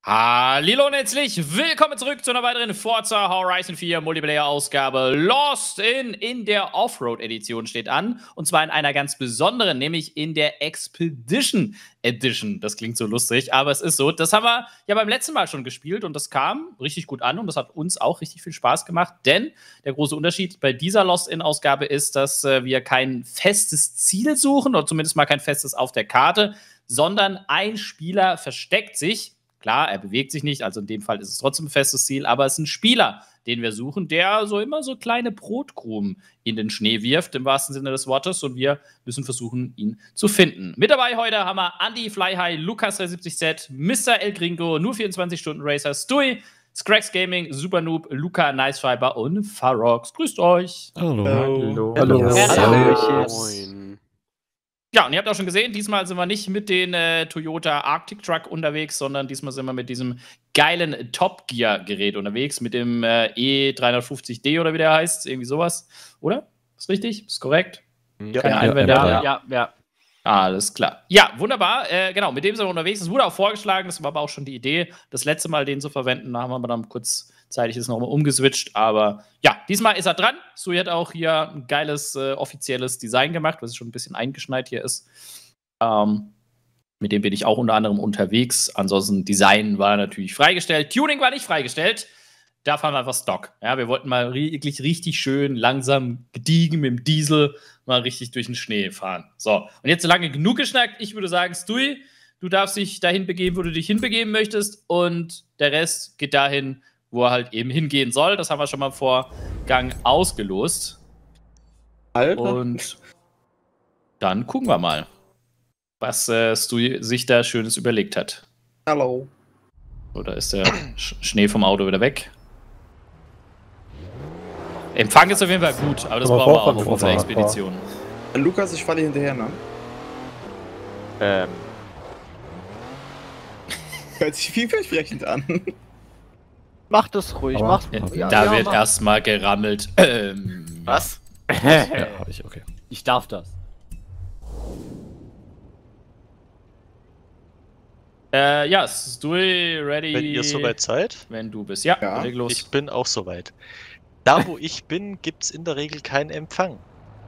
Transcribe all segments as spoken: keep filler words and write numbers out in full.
Hallo und herzlich willkommen zurück zu einer weiteren Forza Horizon vier Multiplayer-Ausgabe. Lost in, in der Offroad-Edition steht an. Und zwar in einer ganz besonderen, nämlich in der Expedition Edition. Das klingt so lustig, aber es ist so. Das haben wir ja beim letzten Mal schon gespielt und das kam richtig gut an und das hat uns auch richtig viel Spaß gemacht. Denn der große Unterschied bei dieser Lost-in-Ausgabe ist, dass äh, wir kein festes Ziel suchen oder zumindest mal kein festes auf der Karte, sondern ein Spieler versteckt sich. Klar, er bewegt sich nicht, also in dem Fall ist es trotzdem ein festes Ziel, aber es ist ein Spieler, den wir suchen, der so immer so kleine Brotkrumen in den Schnee wirft, im wahrsten Sinne des Wortes, und wir müssen versuchen, ihn zu finden. Mit dabei heute haben wir Andy Flyhigh, Lukas drei siebzig Z, Mister El Gringo, nur vierundzwanzig Stunden Racer, Stui, Scrax Gaming, Super Noob, Luca Nicefiber und Farox. Grüßt euch. Hallo. Hallo. Hallo. Hallo. Hallo. Moin. Ja, und ihr habt auch schon gesehen, diesmal sind wir nicht mit den äh, Toyota Arctic Truck unterwegs, sondern diesmal sind wir mit diesem geilen Top Gear Gerät unterwegs, mit dem äh, E dreihundertfünfzig D oder wie der heißt, irgendwie sowas, oder? Ist richtig? Ist korrekt? Ja, Keine ja, Einwände? ja, ja, ja. Alles klar. Ja, wunderbar. Äh, genau, mit dem sind wir unterwegs. Es wurde auch vorgeschlagen, das war aber auch schon die Idee, das letzte Mal den zu verwenden. Da haben wir dann kurzzeitig das nochmal umgeswitcht. Aber ja, diesmal ist er dran. Sui hat auch hier ein geiles, äh, offizielles Design gemacht, was schon ein bisschen eingeschneit hier ist. Ähm, mit dem bin ich auch unter anderem unterwegs. Ansonsten Design war natürlich freigestellt. Tuning war nicht freigestellt. Da fahren wir einfach Stock. Ja, wir wollten mal wirklich richtig schön langsam gediegen mit dem Diesel mal richtig durch den Schnee fahren. So, und jetzt so lange genug geschnackt. Ich würde sagen, Stui, du darfst dich dahin begeben, wo du dich hinbegeben möchtest, und der Rest geht dahin, wo er halt eben hingehen soll. Das haben wir schon mal im Vorgang ausgelost. Alter. Und dann gucken wir mal, was äh, Stui sich da Schönes überlegt hat. Hallo. Oder ist der Sch Schnee vom Auto wieder weg? Empfang ist auf jeden Fall gut, aber das Aber brauchen wir auch Vorfahrt auf unserer Vorfahrt. Expedition. Lukas, ich falle dir hinterher, ne? Ähm. Hört sich vielversprechend an. Mach das ruhig, Aber- mach's. Ja, Ja, da ja, wird mach. erstmal gerammelt. Ähm, Was? Ja, hab ich, okay. Ich darf das. Äh, ja, Stui, ready. Wenn ihr soweit seid, Wenn du bist. Ja, Ja. leg los. ich bin auch soweit. Da, wo ich bin, gibt's in der Regel keinen Empfang.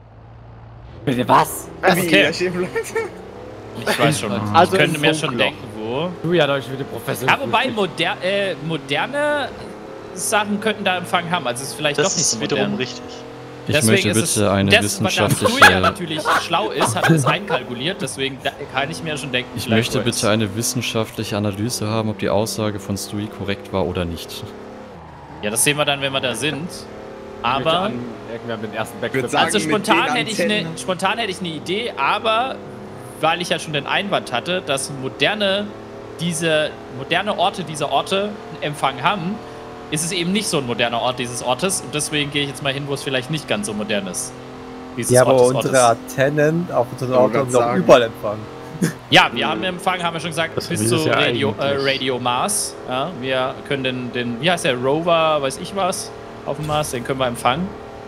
Bitte was? Wie, Okay. da stehen bleibt. Ich weiß schon. Also ich könnte im mir schon Funkloch. denken, wo. Du ja doch wieder professionell. Ja, wobei moder äh, moderne Sachen könnten da Empfang haben. Also es ist vielleicht Das doch nicht so ist wiederum modern. richtig. Ich Deswegen möchte ist bitte es, eine das, weil da Stui ja wissenschaftliche. natürlich schlau ist, hat er das einkalkuliert. Deswegen da kann ich mir schon denken, Ich vielleicht möchte works. bitte eine wissenschaftliche Analyse haben, ob die Aussage von Stui korrekt war oder nicht. Ja, das sehen wir dann, wenn wir da sind. Aber Irgendwann den ersten Ich Backflip. würd sagen, also mit spontan den hätte, ich eine, Antennen. spontan hätte ich eine Idee, aber weil ich ja schon den Einwand hatte, dass moderne, diese, moderne Orte dieser Orte einen Empfang haben, ist es eben nicht so ein moderner Ort dieses Ortes. Und deswegen gehe ich jetzt mal hin, wo es vielleicht nicht ganz so modern ist. Dieses Ja, aber Ort des unsere Ortes. Antennen auf unseren Wollte Auto grad haben wir auch sagen. überall Empfang. Ja, wir haben Empfang, haben wir schon gesagt, Das bis ist zu ja Radio, äh, eigentlich- Radio Mars. Ja, wir können den, den, wie heißt der, Rover, weiß ich was, auf dem Mars, den können wir empfangen.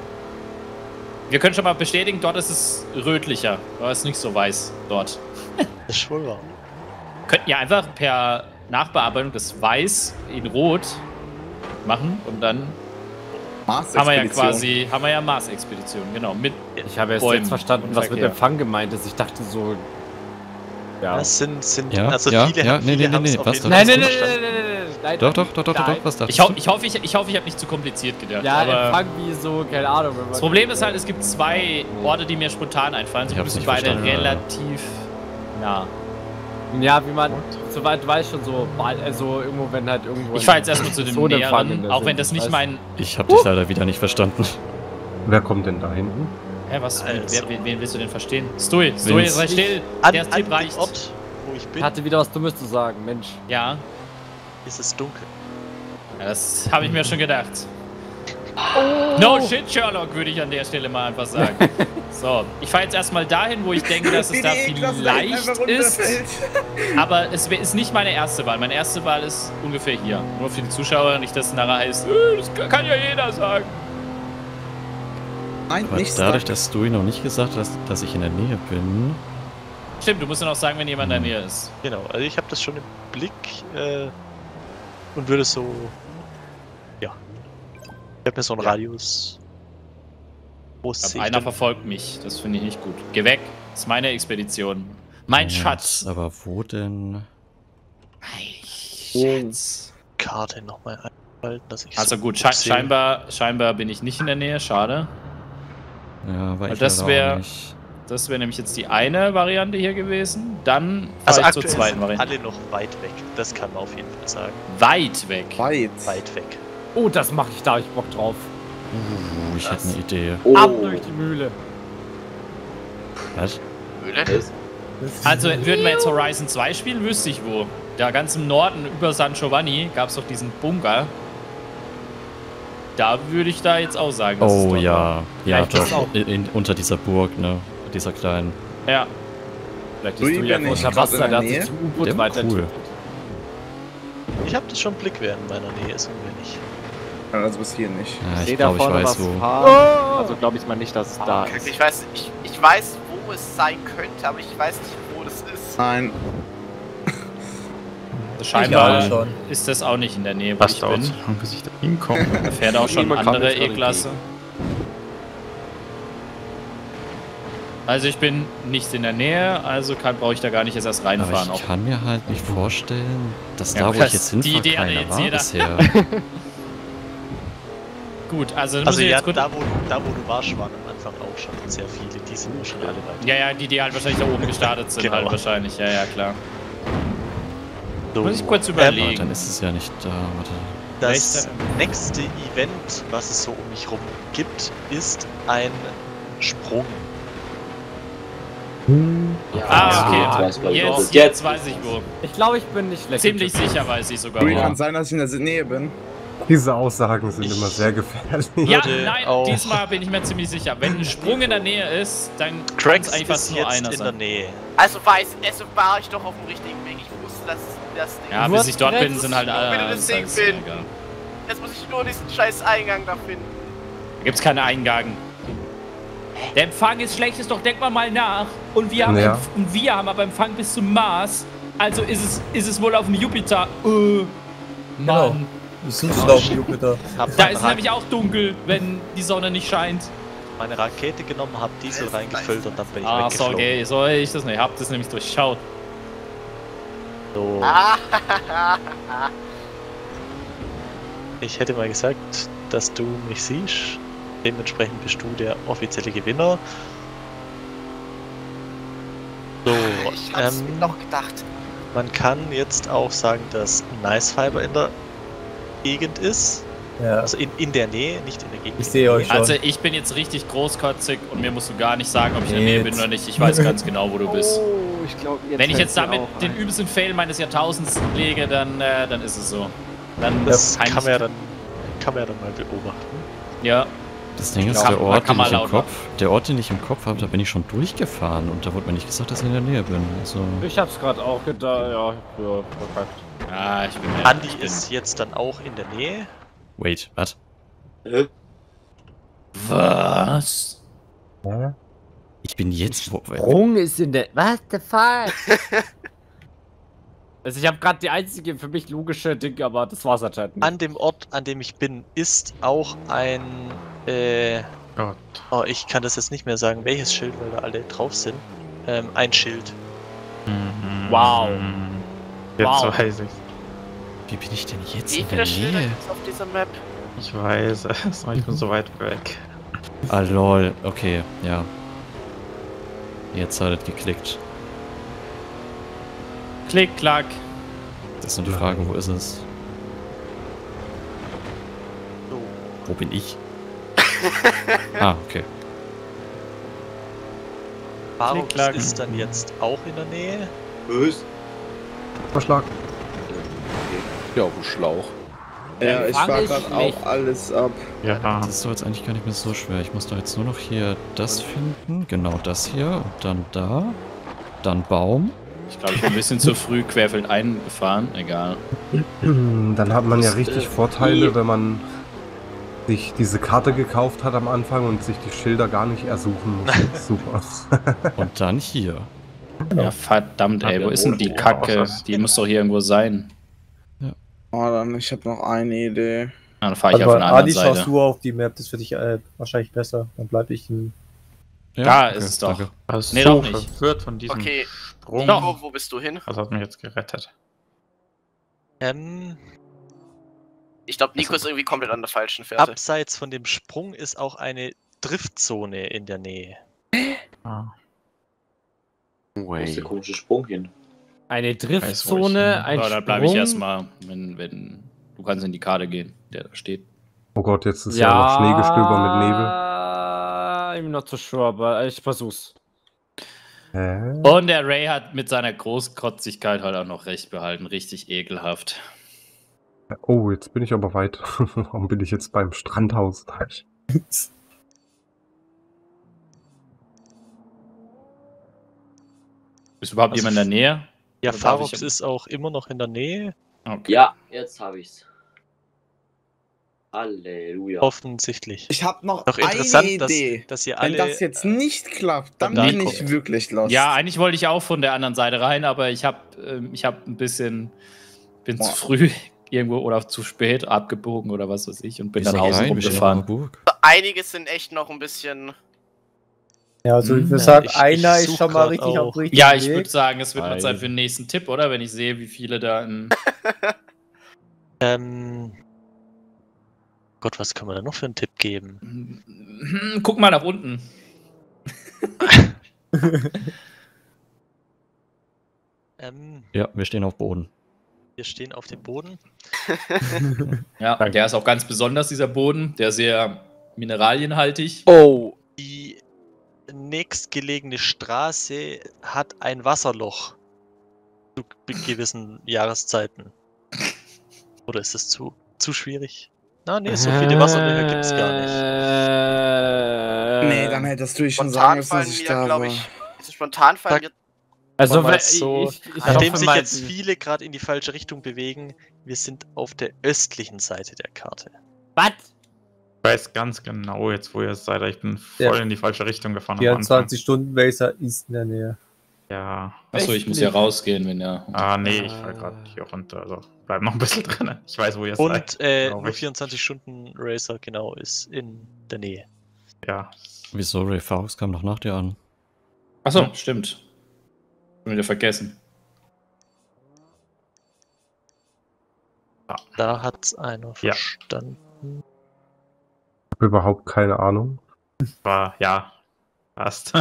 Wir können schon mal bestätigen, dort ist es rötlicher, aber es ist nicht so weiß dort. Das ist wohl wahr. Könnten ja einfach per Nachbearbeitung das Weiß in Rot machen und dann haben wir ja quasi, haben wir ja Mars-Expedition, genau, mit Ich habe erst Bäumen jetzt verstanden, und was mit Verkehr. Empfang gemeint ist. Ich dachte so. Ja. Das sind, sind Ja, also ja, viele, ja, haben- nee, viele nee, haben's nee, auf was jeden doch? Fall Nein, nein, so nein, verstanden. nein, nein, nein, nein, nein. Doch, doch, doch, doch, doch, Nein. doch, was dachtest Ich, ho du? ich, hoffe, ich, ich hoffe, ich habe nicht zu kompliziert gedacht. Ja, aber Empfang wie so, keine Ahnung. Wenn man das Problem ist halt, es gibt zwei Orte, die mir spontan einfallen. Ich Sie hab's müssen nicht beide verstanden. relativ nah. Ja, wie man, soweit weiß schon so, bald- also irgendwo, wenn halt irgendwo. Ich fahre jetzt erstmal zu dem so ein Empfang in näheren, der auch wenn sind, das nicht weißt mein. Ich hab dich leider wieder nicht verstanden. Wer kommt denn da hinten? Hä, was? Also. Wer, wen, wen willst du denn verstehen? Stui, Stui, Vince. sei still. An, Der an Tipp dem reicht. Ort, wo ich bin, Ich hatte wieder was Dummes zu sagen, Mensch. Ja, ist es dunkel. ja das habe ich mir schon gedacht. No shit, Sherlock, würde ich an der Stelle mal einfach sagen. So, ich fahre jetzt erstmal dahin, wo ich denke, dass es da vielleicht ist. Aber es wär- ist nicht meine erste Wahl. Meine erste Wahl ist ungefähr hier. Nur für die Zuschauer, nicht, dass es nachher heißt, äh, das kann- kann ja jeder sagen. Nein, Aber nicht dadurch, sagen. dass Stui noch nicht gesagt hat, dass ich in der Nähe bin. Stimmt, du musst dann auch sagen, wenn jemand in der Nähe ist. Genau, also ich habe das schon im Blick. Äh, und würde so. Ja. Ich hab mir so einen Ja. Radius. Wo Ich sehe glaub, ich einer denn? verfolgt mich. Das finde ich nicht gut. Geh weg. Das ist meine Expedition. Mein Ja, Schatz. Aber wo denn? Mein Oh. Schatz. Karte nochmal einhalten, dass ich Also so gut, sche sehe. scheinbar, scheinbar bin ich nicht in der Nähe. Schade. Ja, war ich das leider wär- auch nicht. Das wäre nämlich jetzt die eine Variante hier gewesen. Dann fahr Also ich zur aktuell zweiten sind Variante. alle noch weit weg. Das kann man auf jeden Fall sagen. Weit weg. Weit. Weit weg. Oh, das mache ich, da hab ich Bock drauf. Uh, ich hätte Das- eine Idee. Oh. Ab durch die Mühle. Was? Also würden wir jetzt Horizon zwei spielen, wüsste ich wo. Da ganz im Norden über San Giovanni gab es doch diesen Bunker. Da würde ich da jetzt auch sagen, dass es Oh dort war. ja. Ja, Vielleicht ist doch. auch- In, in, unter dieser Burg, ne? Dieser kleinen. Ja. Vielleicht Ui, ist du ja bin ich unter grad Wasser, in der der hat sich Nähe? zum Der U-Boot war weiter. cool. Ich habe das schon Blickwert in meiner Nähe, ist wenig. Also bis hier nicht. Ja, Ich sehe ich da glaube, ich vorne weiß was wo. fahren. Also glaube ich mal nicht, dass es da Kacke, ist. ich weiß, ich, ich weiß, wo es sein könnte, aber ich weiß nicht, wo das ist. Nein. Scheinbar schon. ist das auch nicht in der Nähe, wo Was ich dauert bin. so lange, bis ich da hinkomme? Da fährt auch schon Niemand kam andere jetzt gerade E-Klasse. Also ich bin nicht in der Nähe, also brauche ich da gar nicht jetzt erst Aber reinfahren. ich Auch. kann mir halt nicht vorstellen, dass Ja, da, wo das- ich jetzt die hinfahre, Idee hatte keiner jetzt war jeder. bisher. Gut, also, muss Also ich ja, jetzt gut. da wo, da wo du warst, waren am Anfang auch schon sehr viele. Die sind schon alle weit. Ja, ja, die, die halt wahrscheinlich da oben gestartet sind, Genau. halt wahrscheinlich. Ja, ja, klar. So, Muss ich kurz ähm, Aber überlegen. dann ist es ja nicht da. Warte. Das Rechte- nächste Event, was es so um mich rum gibt, ist ein Sprung. Ah, okay. Ja, weiß, glaub ich, Jetzt, auch. jetzt weiß ich wo. Ich glaube, ich bin nicht schlecht. Ziemlich sicher weiß ich sogar Ui, wo. kann sein, dass ich in der Nähe bin. Diese Aussagen sind Ich- immer sehr gefährlich. Ja, würde nein, auch- diesmal bin ich mir ziemlich sicher. Wenn ein Sprung in der Nähe ist, dann kann es Cracks eigentlich fast ist nur jetzt einer in der sein. Nähe. Also weiß, also war ich doch auf dem richtigen Weg. Ich wusste, dass das Ding Ja, Du bis hast ich dort recht, bin, sind halt nur, alle. wenn du das Ding ist halt findest. egal. Jetzt muss ich nur diesen scheiß Eingang da finden. Da gibt's keine Eingang. Der Empfang ist schlecht, ist doch, denk mal mal nach. Und wir haben, Ja. Empf und wir haben aber Empfang bis zum Mars. Also ist es, ist es wohl auf dem Jupiter. Äh, Mann. Wir sind schon auf dem Jupiter. Hab Da meine ist Ra- nämlich auch dunkel, wenn die Sonne nicht scheint. meine Rakete genommen, hab Diesel Das reingefüllt und dann bin ich Ah, so, weggeflogen. okay, so ich das nicht. Hab das nämlich durchschaut. So, Ah, ich hätte mal gesagt, dass du mich siehst. Dementsprechend bist du der offizielle Gewinner. So, ich hab's ähm, mir noch gedacht. man kann jetzt auch sagen, dass Nice Fiber in der Gegend ist. Ja, Also in, in der Nähe, nicht in der Gegend. ich sehe euch schon. Also ich bin jetzt richtig großkotzig und mir musst du gar nicht sagen, ob ich in der Nähe Jetzt. bin oder nicht. Ich weiß ganz genau, wo du bist. Oh, ich glaube, jetzt Wenn ich fällt's jetzt mir damit auch den ein. übelsten Fail meines Jahrtausends lege, dann, äh, dann ist es so. Dann Das kann kann ich- man ja dann, kann man ja dann mal beobachten. Ja, Das Ding ist, Kann- der man Ort, kann den mal ich im laut Kopf, der Ort, den ich im Kopf habe, da bin ich schon durchgefahren und da wurde mir nicht gesagt, dass ich in der Nähe bin. Also, Ich hab's gerade auch gedacht, ja, ja, verkackt. ja, ich bin ja. Andi ich bin, ist jetzt dann auch in der Nähe. wait, was? Was? Ich bin jetzt. Wo, Sprung ist in der. What the fuck? Also ich habe gerade die einzige für mich logische Ding, aber das war's anscheinend nicht. An dem Ort, an dem ich bin, ist auch ein. Äh, Gott. oh, ich kann das jetzt nicht mehr sagen, welches Schild, weil da alle drauf sind. Ähm, ein Schild. Wow. Jetzt Wow. weiß ich. Wie bin ich denn jetzt Wie in viele der Schilder Nähe? gibt's auf dieser Map? Ich weiß es, aber ich bin so weit weg. Ah, lol. Okay, ja. Jetzt hat es geklickt. Klick, klack. Das ist nur die Frage, wo ist es? So. Wo bin ich? Ah, okay. Varus klack. ist dann jetzt auch in der Nähe. Verschlag. Ja, auf dem Schlauch. Ja, ich Empfang fahr ist grad schlecht. auch alles ab. Ja, Das ist doch jetzt eigentlich gar nicht mehr so schwer. Ich muss doch jetzt nur noch hier das finden. Genau das hier. Und dann da. Dann Baum. Ich glaube, ich bin ein bisschen zu früh querfeld eingefahren. Egal. Dann hat man ja Das, richtig äh, Vorteile, wenn man sich diese Karte gekauft hat am Anfang und sich die Schilder gar nicht ersuchen muss. Super. Und dann hier. Ja, verdammt, ey. Wo ist denn die Kacke? Die muss doch hier irgendwo sein. Oh, dann, ich habe noch eine Idee. Ja, dann fahre ich Aber auf eine andere Adi, Seite. schaust du auf die Map, das für dich äh, wahrscheinlich besser. Dann bleibe ich in. Ja, Da okay, ist es doch. danke. Also Nee, so doch nicht. verwirrt von diesem Okay, Sprung. Nico, wo bist du hin? Das hat mich jetzt gerettet. Ähm, Ich glaube, Nico ist irgendwie komplett an der falschen Fährte. abseits von dem Sprung ist auch eine Driftzone in der Nähe. Ah. Wo ist der komische Sprung hin? Eine Weiß, wo ich Driftzone, hin- ein Ja, da Sprung. bleibe ich erstmal, wenn, wenn. Du kannst in die Karte gehen, der da steht. Oh Gott, jetzt ist ja, noch Schneegestöber mit Nebel. Ja, I'm not so sure, aber ich versuch's. Hä? Und der Ray hat mit seiner Großkotzigkeit halt auch noch recht behalten. Richtig ekelhaft. Oh, jetzt bin ich aber weit. Warum bin ich jetzt beim Strandhaus? Ist überhaupt Also jemand in der Nähe? Ja, Oder darf Farox ich- ist auch immer noch in der Nähe. Okay. Ja, jetzt habe ich's. Halleluja. Offensichtlich. Ich habe noch Doch eine interessant, dass, Idee. dass ihr Wenn alle. das jetzt nicht klappt, dann dann bin guck. ich wirklich lost. Ja, eigentlich wollte ich auch von der anderen Seite rein, aber ich habe ähm, ich hab ein bisschen. Bin Boah. zu früh irgendwo oder zu spät abgebogen oder was weiß ich und bin Wieso dann außen rein? Wir stehen auf rumgefahren. einer Burg. Einige sind echt noch ein bisschen. Ja, also ich Hm, würde ja, sagen, ich- einer ich ist such schon mal grad richtig auch. auf richtigen Ja, ich Weg. würde sagen, es wird mal Weil- Zeit für den nächsten Tipp, oder? Wenn ich sehe, wie viele da in. Ähm. Gott, was können wir da noch für einen Tipp geben? Hm, Guck mal nach unten. Ähm, Ja, wir stehen auf Boden. wir stehen auf dem Boden. Ja, der ist auch ganz besonders, dieser Boden. Der ist sehr mineralienhaltig. Oh, Die nächstgelegene Straße hat ein Wasserloch. Zu gewissen Jahreszeiten. Oder ist es zu, zu schwierig? Na, nee, so viele Wasserlöcher gibt es gar nicht. Äh, Nee, dann hättest du schon sagen Spontan müssen, dass fallen ich mir, da war. glaube ich. Also spontan fallen Sag- mir. Also, Machen wir weil es so, ich, ich, ich Nachdem hoffe sich mal, jetzt viele gerade in die falsche Richtung bewegen, wir sind auf der östlichen Seite der Karte. Was? Ich weiß ganz genau jetzt, wo ihr seid. Ich bin voll Ja. in die falsche Richtung gefahren. am vierundzwanzig Stunden Racer ist in der Nähe. Anfang. Ja. Achso, ich muss ja rausgehen, wenn der. Ah, nee, ich fall gerade hier runter. Also bleib noch ein bisschen drin. Ich weiß, wo ihr seid. Und äh, glaub nur ich. vierundzwanzig Stunden Racer, genau, ist in der Nähe. Ja. Wieso, Ray Farox kam noch nach dir an? Achso, stimmt. Schon wieder vergessen. Da hat's einer Ja. verstanden. Ich habe überhaupt keine Ahnung. War, ja. Passt.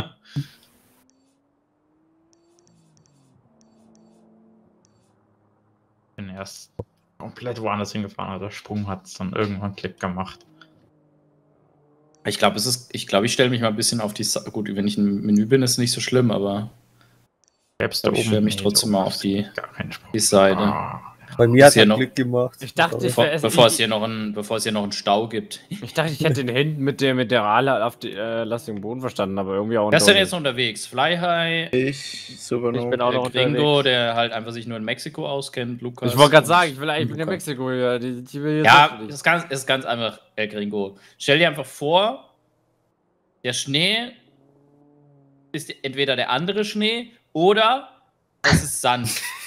Bin erst komplett woanders hingefahren, aber der Sprung hat dann irgendwann Klick gemacht. Ich glaube, es ist. Ich glaube, ich stelle mich mal ein bisschen auf die. Sa Gut, wenn ich im Menü bin, ist nicht so schlimm, aber Selbst Aber ich stelle mich trotzdem mal auf die- Gar keinen Sprung. die Seite. Ah, Bei mir Ist hat hier er noch- Glück gemacht. Ich dachte, ich Bevor, wär- es- bevor, ich- es hier noch ein, bevor es hier noch einen Stau gibt. Ich dachte, ich hätte den hinten mit der, mit der Rale auf die, äh, lastigen Boden verstanden, aber irgendwie auch Wer ist denn nicht. jetzt noch unterwegs? Fly High, Ich, Supernova. Ich bin auch der noch Gringo, unterwegs. der halt einfach sich nur in Mexiko auskennt, Lukas. Ich wollte gerade und sagen, ich will eigentlich in Luca. Mexiko hier. Die, die will jetzt Ja, nicht. es ist ganz, ist ganz einfach, Herr Gringo. Stell dir einfach vor, der Schnee ist entweder der andere Schnee oder es ist Sand.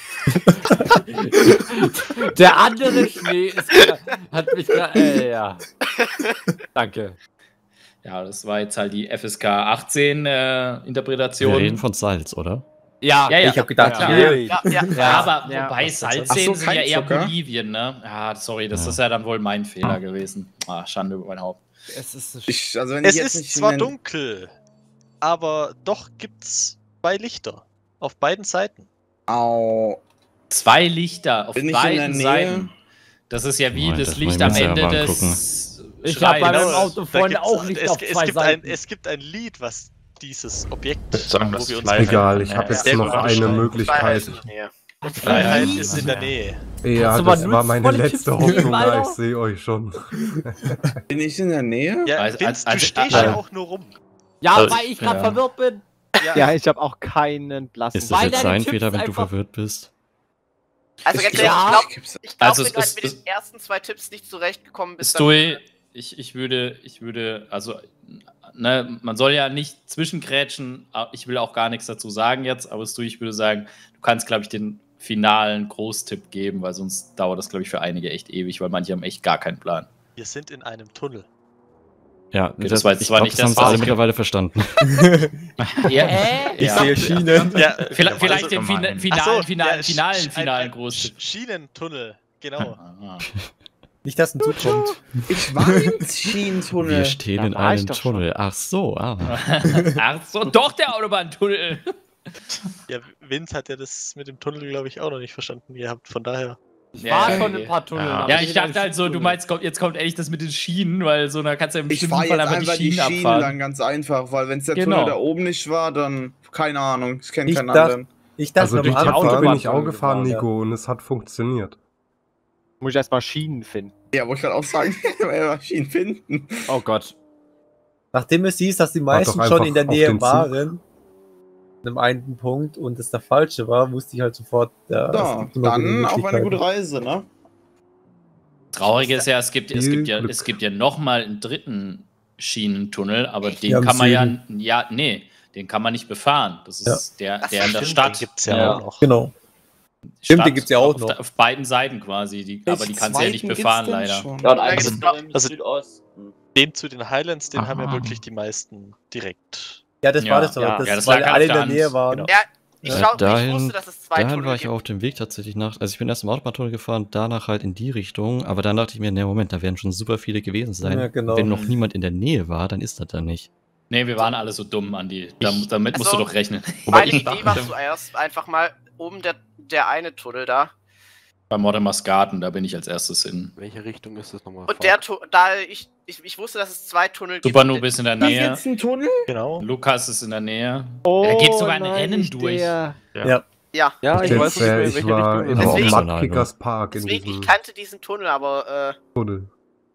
Der andere Schnee ist, gra- hat mich gerade. Äh, ja. Danke. Ja, das war jetzt halt die F S K achtzehn äh, Wir Interpretation. reden von Salz, oder? Ja, Ja, ja. Ich habe gedacht, Ja, schwierig. Ja, ja. Ja, aber Ja. wobei Was das Salzseen Ach so, sind ja kein eher Zucker? Bolivien, ne? Ah, sorry, das Ja. ist ja dann wohl mein Fehler gewesen. Ah, Schande über mein Haupt. es ist. Ich, also wenn Es ich jetzt ist nicht zwar in den- dunkel, aber doch gibt's zwei Lichter. Auf beiden Seiten. Au. Zwei Lichter auf Bin ich in der beiden Nähe? Seiten. Das ist ja wie Nein, das das Licht wollen am wir Ende selber des Ich hab bei Schreins. meinem Auto Da vorne gibt's- auch Licht es, auf es, zwei gibt ein, Seiten. es gibt ein Lied, was dieses Objekt, Ich würde sagen, wo das wir uns Fly High- Egal, ich habe Ja, jetzt sehr noch gut eine beschreiben. Möglichkeit. Ja. Freiheit ist in der Nähe. Ja, Kannst du mal das war meine nutzvolle letzte Tipps geben, Hoffnung, Alter? ja, ich sehe euch schon. Bin ich in der Nähe? Ja, Also- Vince, also- du stehst also- ja auch nur rum. Ja, Also, weil ich gerade ja. verwirrt bin. ja, ich habe auch keinen blassen. Ist das Weil jetzt deine sein Tipps Fehler, wenn du einfach- verwirrt bist? Also ganz ehrlich, Ja. ich glaube, gibt's- ich glaub, Also wenn es du halt ist- mit es- den ersten zwei Tipps nicht zurechtgekommen bist, Stui, ich, ich würde, ich würde, also, ne, man soll ja nicht zwischengrätschen, ich will auch gar nichts dazu sagen jetzt, aber Stui, ich würde sagen, du kannst, glaube ich, den finalen Großtipp geben, weil sonst dauert das, glaube ich, für einige echt ewig, weil manche haben echt gar keinen Plan. Wir sind in einem Tunnel. Ja, okay, das war jetzt ich zwar glaub, nicht das haben das, sie alle was mittlerweile verstanden. Ja, Ich ja. sehe Schienen. Ja, Vielleicht, vielleicht also den fin gemein. finalen, Ach so, finalen, ja, finalen, Sch- finalen ein- ein Großtipp. Schienentunnel, genau. Ah. Nicht, dass ein Zug kommt. Ich war im Schienentunnel. Wir stehen Da in war ich einem doch schon. Tunnel. Ach so, ah. Ach so, doch der Autobahntunnel. Ja, Vince hat ja das mit dem Tunnel, glaube ich, auch noch nicht verstanden gehabt, von daher. Ich Ja, war ja, schon ja. ein paar Tunnel. Ja. Ja, ich dachte halt so, du meinst, kommt, jetzt kommt endlich das mit den Schienen, weil so, da kannst du ja im Ich bestimmten fahre Fall jetzt einfach einfach die die Schienen Schienen abfahren. lang, ganz einfach, weil wenn es der Genau. Tunnel da oben nicht war, dann keine Ahnung, ich kenne Ich keinen dachte- anderen. Ich dachte, Also am durch die Anfang Autobahn bin ich auch Autobahn gefahren, gefahren, Nico, und es hat funktioniert. Muss ich erstmal Schienen finden. Ja, wollte ich gerade auch sagen, wir Schienen finden. Oh Gott. Nachdem es hieß, dass die meisten doch schon in der einfach auf Nähe den Zug. waren, an einem einen Punkt, und es der falsche war, wusste ich halt sofort, ja, es Ja, gibt nur noch dann auf eine Möglichkeiten. gute Reise, ne? Traurig ist ja, es gibt, es Viel gibt ja, Glück. es gibt ja nochmal einen dritten Schienentunnel, aber den Ja, im kann man ja, Süden. ja, nee, den kann man nicht befahren. Das ist der, Ach so, der in der Stimmt, Stadt. den gibt's ja, Ja. auch noch. Genau. Stimmt, den Stadt, gibt's ja auch auf, noch. Auf beiden Seiten quasi, die, aber die kannst du ja nicht Zweiten befahren, gibt's denn leider. schon? Ja, und Da eins gibt's ist noch- noch im also- Südosten. Den zu den Highlands, den haben ja Aha. wirklich die meisten direkt. Ja, das Ja, war das doch, ja. das, Ja, das weil lag auf alle in der der Hand. Nähe waren. Genau. Ja, ich, Ja, glaub, dahin- ich wusste, dass es zwei Dahin Tunnel war ich gibt. auch auf dem Weg tatsächlich nach. Also ich bin erst im Autobahntunnel gefahren, danach halt in die Richtung. Aber dann dachte ich mir, ne Moment, da werden schon super viele gewesen sein. Ja, genau. Wenn noch niemand in der Nähe war, dann ist das da nicht. Nee, wir waren alle so dumm, Andi. Da, damit musst du Also, doch rechnen. Meine ich Idee dachte- war zuerst einfach mal oben der, der eine Tunnel da. Bei Mortimer's Garten, da bin ich als erstes hin. Welche Richtung ist das nochmal? Und der Tu- da ich, ich, ich wusste, dass es zwei Tunnel gibt. Super Noob ist in der Das ist Nähe. jetzt ein Tunnel? Genau. Lukas ist in der Nähe. Oh, Da geht sogar ein nein, Rennen nicht durch. der. Ja. Ja, Ja, ich Jetzt, weiß nicht äh, mehr, in ich welche war Richtung in das Deswegen- war. Mudkickers Park in deswegen, ich diesem kannte diesen Tunnel, aber äh, Tunnel.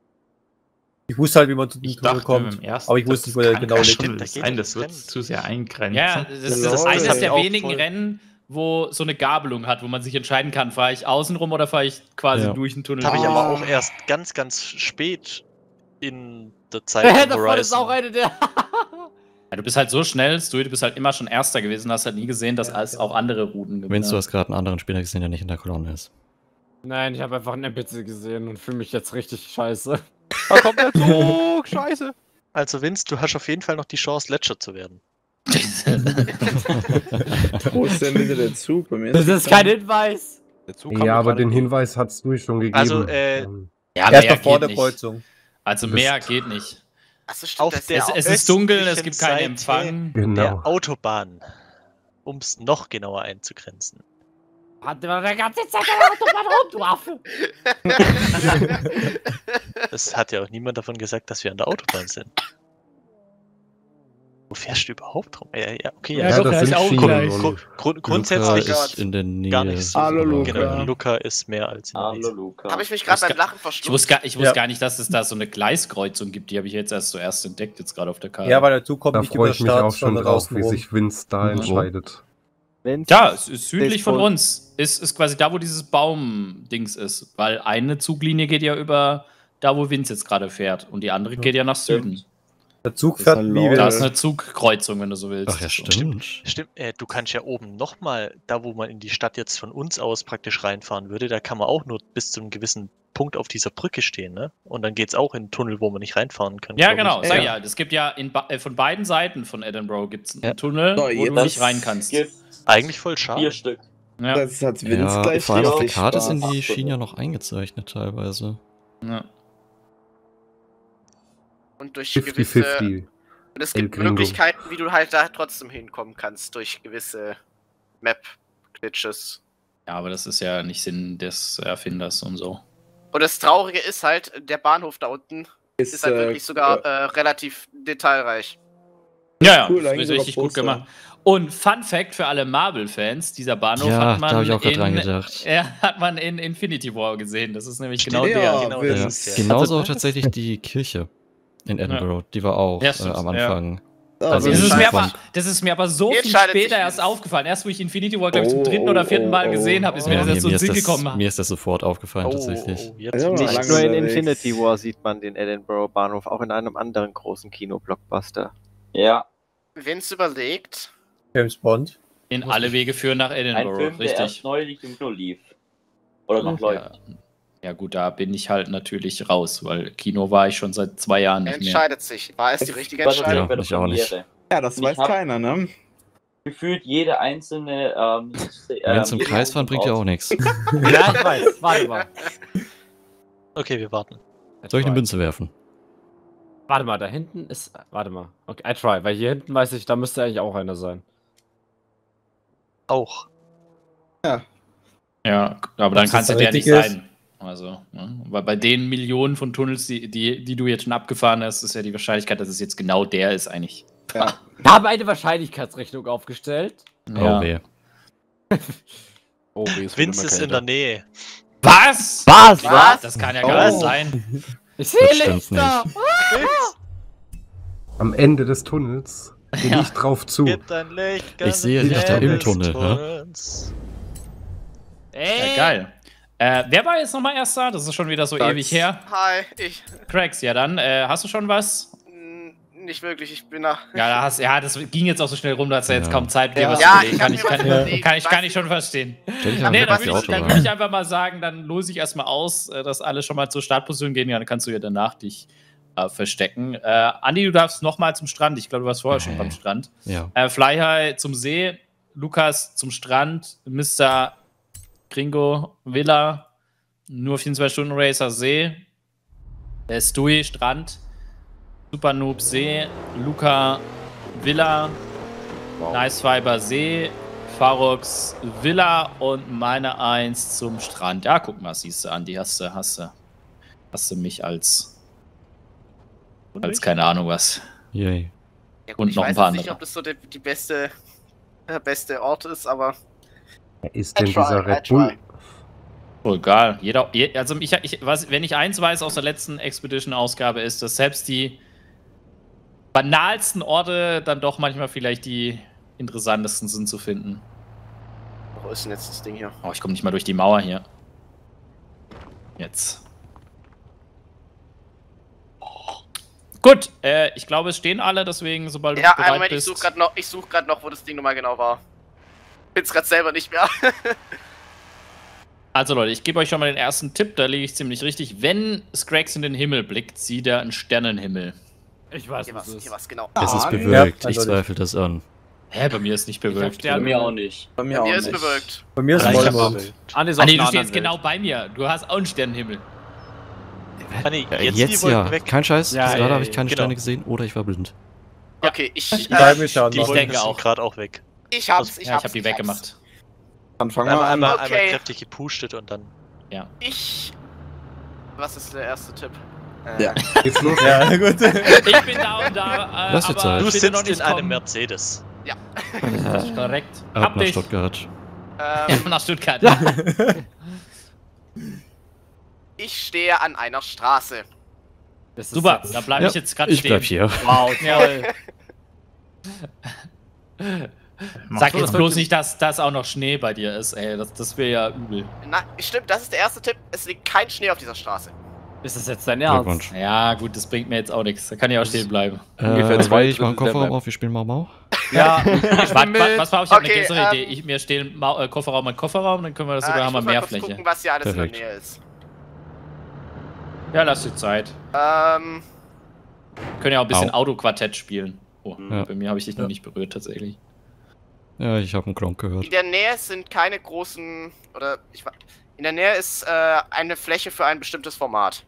Ich wusste halt, wie man zu dem Ich Tunnel dachte kommt. beim ersten, aber ich wusste nicht, wo der das genau kann liegt. schon Da geht sein, das das wird Rennen. zu sehr eingrenzen. Ja, das, das Lol. ist Das eines hab der ich auch wenigen voll- Rennen, wo so eine Gabelung hat, wo man sich entscheiden kann, fahre ich außen rum oder fahre ich quasi Ja. durch den Tunnel. Habe ich durch. aber auch erst ganz, ganz spät in der Zeit Hä, von davon ist auch Horizon. eine der. Ja, du bist halt so schnell, Stu, du bist halt immer schon Erster gewesen, hast halt nie gesehen, dass als auch andere Routen gewinnen. Wenn du hast gerade einen anderen Spieler gesehen, der nicht in der Kolonne ist. Nein, ich habe einfach einen N P C gesehen und fühle mich jetzt richtig scheiße. Da kommt der Zug! Scheiße! Also Vince, du hast auf jeden Fall noch die Chance, Ledger zu werden. Wo ist denn wieder der Zug? Bei mir Das ist kein Hinweis. Der Zug kam mir Ja, aber gerade den entgegen. Hinweis hast du schon gegeben. Also, äh, Ähm, Ja, Erst mehr mal vor geht der nicht. Kreuzung. Also mehr geht nicht. achso, stimmt, Auf das ist der- ja Es, auch- es ist dunkel, es östlichen gibt keinen Seite- Empfang. genau. Der Autobahn, um es noch genauer einzugrenzen. Warte mal, der ganze Zeit der Autobahn rum, du Affe. Es hat ja auch niemand davon gesagt, dass wir an der Autobahn sind. Wo fährst du überhaupt rum? Ja, ja, okay, ja. Ja, doch, das er ist sind auch Schienen gleich. und- Grund, Grund, Luca grundsätzlich ist in der Nähe. gar nicht so. Hallo, Luca. Genau, Luca ist mehr als in der Hallo Nähe. Luca. Habe ich mich gerade Ich beim wusste- Lachen Ich verschluckt. wusste, gar, ich wusste Ja. gar nicht, dass es da so eine Gleiskreuzung gibt. Die habe ich jetzt erst zuerst entdeckt, jetzt gerade auf der Karte. Ja, weil der Zug kommt Da nicht freue über ich mich auch Stadt, schon sondern drauf, außen wie rum. sich Vince da Wo? entscheidet. Wenn's- Ja, es ist südlich von Baseball- uns. Ist, ist quasi da, wo dieses Baumdings ist. Weil eine Zuglinie geht ja über da, wo Vince jetzt gerade fährt. Und die andere geht ja nach Süden. Der Zug Das ist fährt ein wie Lol. Da will. ist eine Zugkreuzung, wenn du so willst. Ach ja, stimmt. Stimmt, äh, du kannst ja oben nochmal, da wo man in die Stadt jetzt von uns aus praktisch reinfahren würde, da kann man auch nur bis zu einem gewissen Punkt auf dieser Brücke stehen, ne? Und dann geht's auch in einen Tunnel, wo man nicht reinfahren kann. Ja, glaub genau. ich. Sag Ja. ja, es gibt ja in, ba- äh, von beiden Seiten von Edinburgh gibt's einen Ja. Tunnel, So, wo jetzt du das nicht rein kannst. Gibt Eigentlich voll schade. vier Stück. Ja. Das hat Vince Ja, gleich vor allem auf der richtig Karte Spaß. sind die Ach, Schienen ja noch eingezeichnet teilweise. Ja. Und durch fünfzig gewisse. fünfzig. Und es El gibt Gringo. Möglichkeiten, wie du halt da trotzdem hinkommen kannst, durch gewisse Map-Glitches. ja, aber das ist ja nicht Sinn des Erfinders und so. Und das Traurige ist halt, der Bahnhof da unten Ist, ist halt äh, wirklich sogar äh, relativ detailreich. Ja, ja, cool, das eigentlich ist richtig sogar gut Poster. gemacht. Und Fun Fact für alle Marvel-Fans: Dieser Bahnhof Ja, hat man da habe ich auch gerade in, dran gedacht. er hat man in Infinity War gesehen. Das ist nämlich Stimmt, genau ja, der. genau, Vince. das ist ja. Genauso auch Also- tatsächlich die Kirche in Edinburgh. Die war auch Ja, äh, stimmt, am ja. Anfang. Ah, Also Das ist, ich mir fand- aber, das ist mir aber so Jetzt viel scheidet sich später erst Vince. aufgefallen. Erst wo ich Infinity War, glaube ich, zum Oh, dritten oder vierten oh, Mal oh. gesehen habe, ist mir Ja, das mir, erst so mir, in den ist Sinn das, gekommen. mir ist das sofort aufgefallen Oh, tatsächlich. oh, jetzt Ja, wird's lange Nicht nur in unterwegs. Infinity War sieht man den Edinburgh Bahnhof, auch in einem anderen großen Kino-Blockbuster. Ja. Vince überlegt, James Bond. In alle Wege führen nach Ein Edinburgh, Film, der erst richtig. neulich im Kino lief. Oder noch läuft. Ja. ja gut, da bin ich halt natürlich raus, weil Kino war ich schon seit zwei Jahren Er nicht mehr. entscheidet sich. War es die richtige Das war Entscheidung? bei der ich auch nicht. Premiere. Ja, das Ich weiß hab- keiner, ne? Gefühlt jede einzelne. Ähm, Wenn es im Kreis fahren, bringt ja auch nichts. Ja, ich weiß. Warte mal. Okay, wir warten. Soll ich eine Münze werfen? Warte mal, da hinten ist. Warte mal. Okay, I try, weil hier hinten weiß ich, da müsste eigentlich auch einer sein. Auch. Ja, aber dann Was kann es ja das der nicht richtig ist? sein. Also, ne? Weil bei den Millionen von Tunnels, die, die, die du jetzt schon abgefahren hast, ist ja die Wahrscheinlichkeit, dass es jetzt genau der ist eigentlich. Ja. Wir haben eine Wahrscheinlichkeitsrechnung aufgestellt. Oh weh. Oh, weh, es wird Vince immer ist in kälter. der Nähe. Was? Was? Was? Das kann ja Oh. gar nicht sein. Ich sehe Das stimmt Lichter! Am Ende des Tunnels gehe Ja. ich drauf zu. Gib dein Licht. Ich sehe Lichter im Tunnel, ne? Ja, geil. Äh, wer war jetzt nochmal Erster? Das ist schon wieder so Krax. ewig her. Hi, ich. Cracks, ja dann. Äh, hast du schon was? n- Nicht wirklich, ich bin da. Ja, da hast, ja, das ging jetzt auch so schnell rum, da hast du jetzt Ja. kaum Zeit, dir Ja. was Ja, zu überlegen. ich Kann hab ich, mir was kann, überlegt. kann, ich, kann Weißt ich schon verstehen. Stell dich Nee, einfach dann das würde ich, Auto dann würd rein. ich einfach mal sagen, dann lose ich erstmal aus, äh, dass alle schon mal zur Startposition gehen. Ja, dann kannst du ja danach dich äh, verstecken. Äh, Andi, du darfst nochmal zum Strand. Ich glaube, du warst vorher schon Nee. beim Strand. Ja. Äh, Fly High zum See, Lukas zum Strand, Mister Gringo Villa, nur vierundzwanzig Stunden Racer See, der Stui Strand, Super Noob See, Luca Villa, Nice Fiber See, Farox Villa und meine Eins zum Strand. Ja, guck mal, siehst du, Andi, hast du, hast du, hast du mich als, als keine Ahnung was. Yay. Ja, gut, Und ich noch ein weiß paar jetzt nicht, andere. ob das so die, die beste, der beste Ort ist, aber. Wer ist I denn try, dieser I Red try. Bull? Oh, egal. Jeder, je- also ich, ich, was, wenn ich eins weiß aus der letzten Expedition-Ausgabe ist, dass selbst die banalsten Orte dann doch manchmal vielleicht die interessantesten sind zu finden. Wo ist denn jetzt das Ding hier? Oh, ich komme nicht mal durch die Mauer hier. Jetzt. Gut, äh, ich glaube, es stehen alle, deswegen, sobald Ja, du bereit einen Moment, ich bist. suche gerade noch, ich such grad noch, wo das Ding nochmal genau war. Find's gerade selber nicht mehr. Also Leute, ich gebe euch schon mal den ersten Tipp, da liege ich ziemlich richtig. Wenn Scrags in den Himmel blickt, sieht er einen Sternenhimmel. Ich weiß, Hier was was, es hier ist. was genau. Es ist Ah, bewölkt. ja, Ich also zweifle das an. Hä, bei mir ist nicht bewölkt. Ich hab Sterne. Bei mir auch nicht. Bei mir Bei auch mir nicht. ist bewölkt. Bei mir ist Ja, ich hab Vollmond. Andi ist Ah auf nee, einer du stehst anderen genau Welt. bei mir. Du hast auch einen Sternenhimmel. Anni, Ja, jetzt, jetzt die Wolken ja. weg. Kein Scheiß. Ja, Gerade ja, habe ich ja, keine genau. Sterne gesehen oder ich war blind. Okay, ich, Ich äh, bleib mir schauen. Die Ich noch. denke Wolken auch. sind gerade auch weg. ich hab's, ich ja, hab's. ich habe die hab's. weggemacht. Dann fangen Einmal, wir an. einmal, Okay. einmal kräftig gepustet und dann. Ich. Was ist der erste Tipp? Äh, Ja. Geht's los? Ja, gut. Ich bin da und da. Äh, Lass dir aber Zeit. Du bitte sitzt noch nicht in einem kommen. Mercedes. Das ist korrekt. Ab Hab nach dich. Stuttgart. ähm, Nach Stuttgart. ich stehe an einer Straße. Das ist Super, jetzt- da bleibe Ja, ich jetzt gerade Ich stehen. bleib hier. Wow, toll. Sag so, jetzt das bloß nicht, dass das auch noch Schnee bei dir ist, ey. Das, das wäre ja übel. Na, stimmt, das ist der erste Tipp. Es liegt kein Schnee auf dieser Straße. Ist das jetzt dein Ernst? Glückwunsch. Ja, gut, das bringt mir jetzt auch nichts. Da kann ich auch stehen bleiben. Ungefähr Äh, zwei weil ich mal einen Drittel der Kofferraum Map. auf, wir spielen Mau Mau. Ja, ich Was, bin mit. was, was war ich? Ich habe Okay, eine bessere ähm, Idee. Ich, wir stehen Mau äh, Kofferraum mit Kofferraum, dann können wir das Äh, sogar, ich haben wir muss mal mehr kurz Fläche. gucken, was hier alles Perfekt. in der Nähe ist. Ja, lass dir Zeit. Ähm, Wir können ja auch ein bisschen Au. Autoquartett spielen. Oh, Ja. bei mir habe ich dich noch Ja. nicht berührt, tatsächlich. Ja, ich habe einen Klonk gehört. in der Nähe sind keine großen. Oder ich wa- in der Nähe ist äh, eine Fläche für ein bestimmtes Format.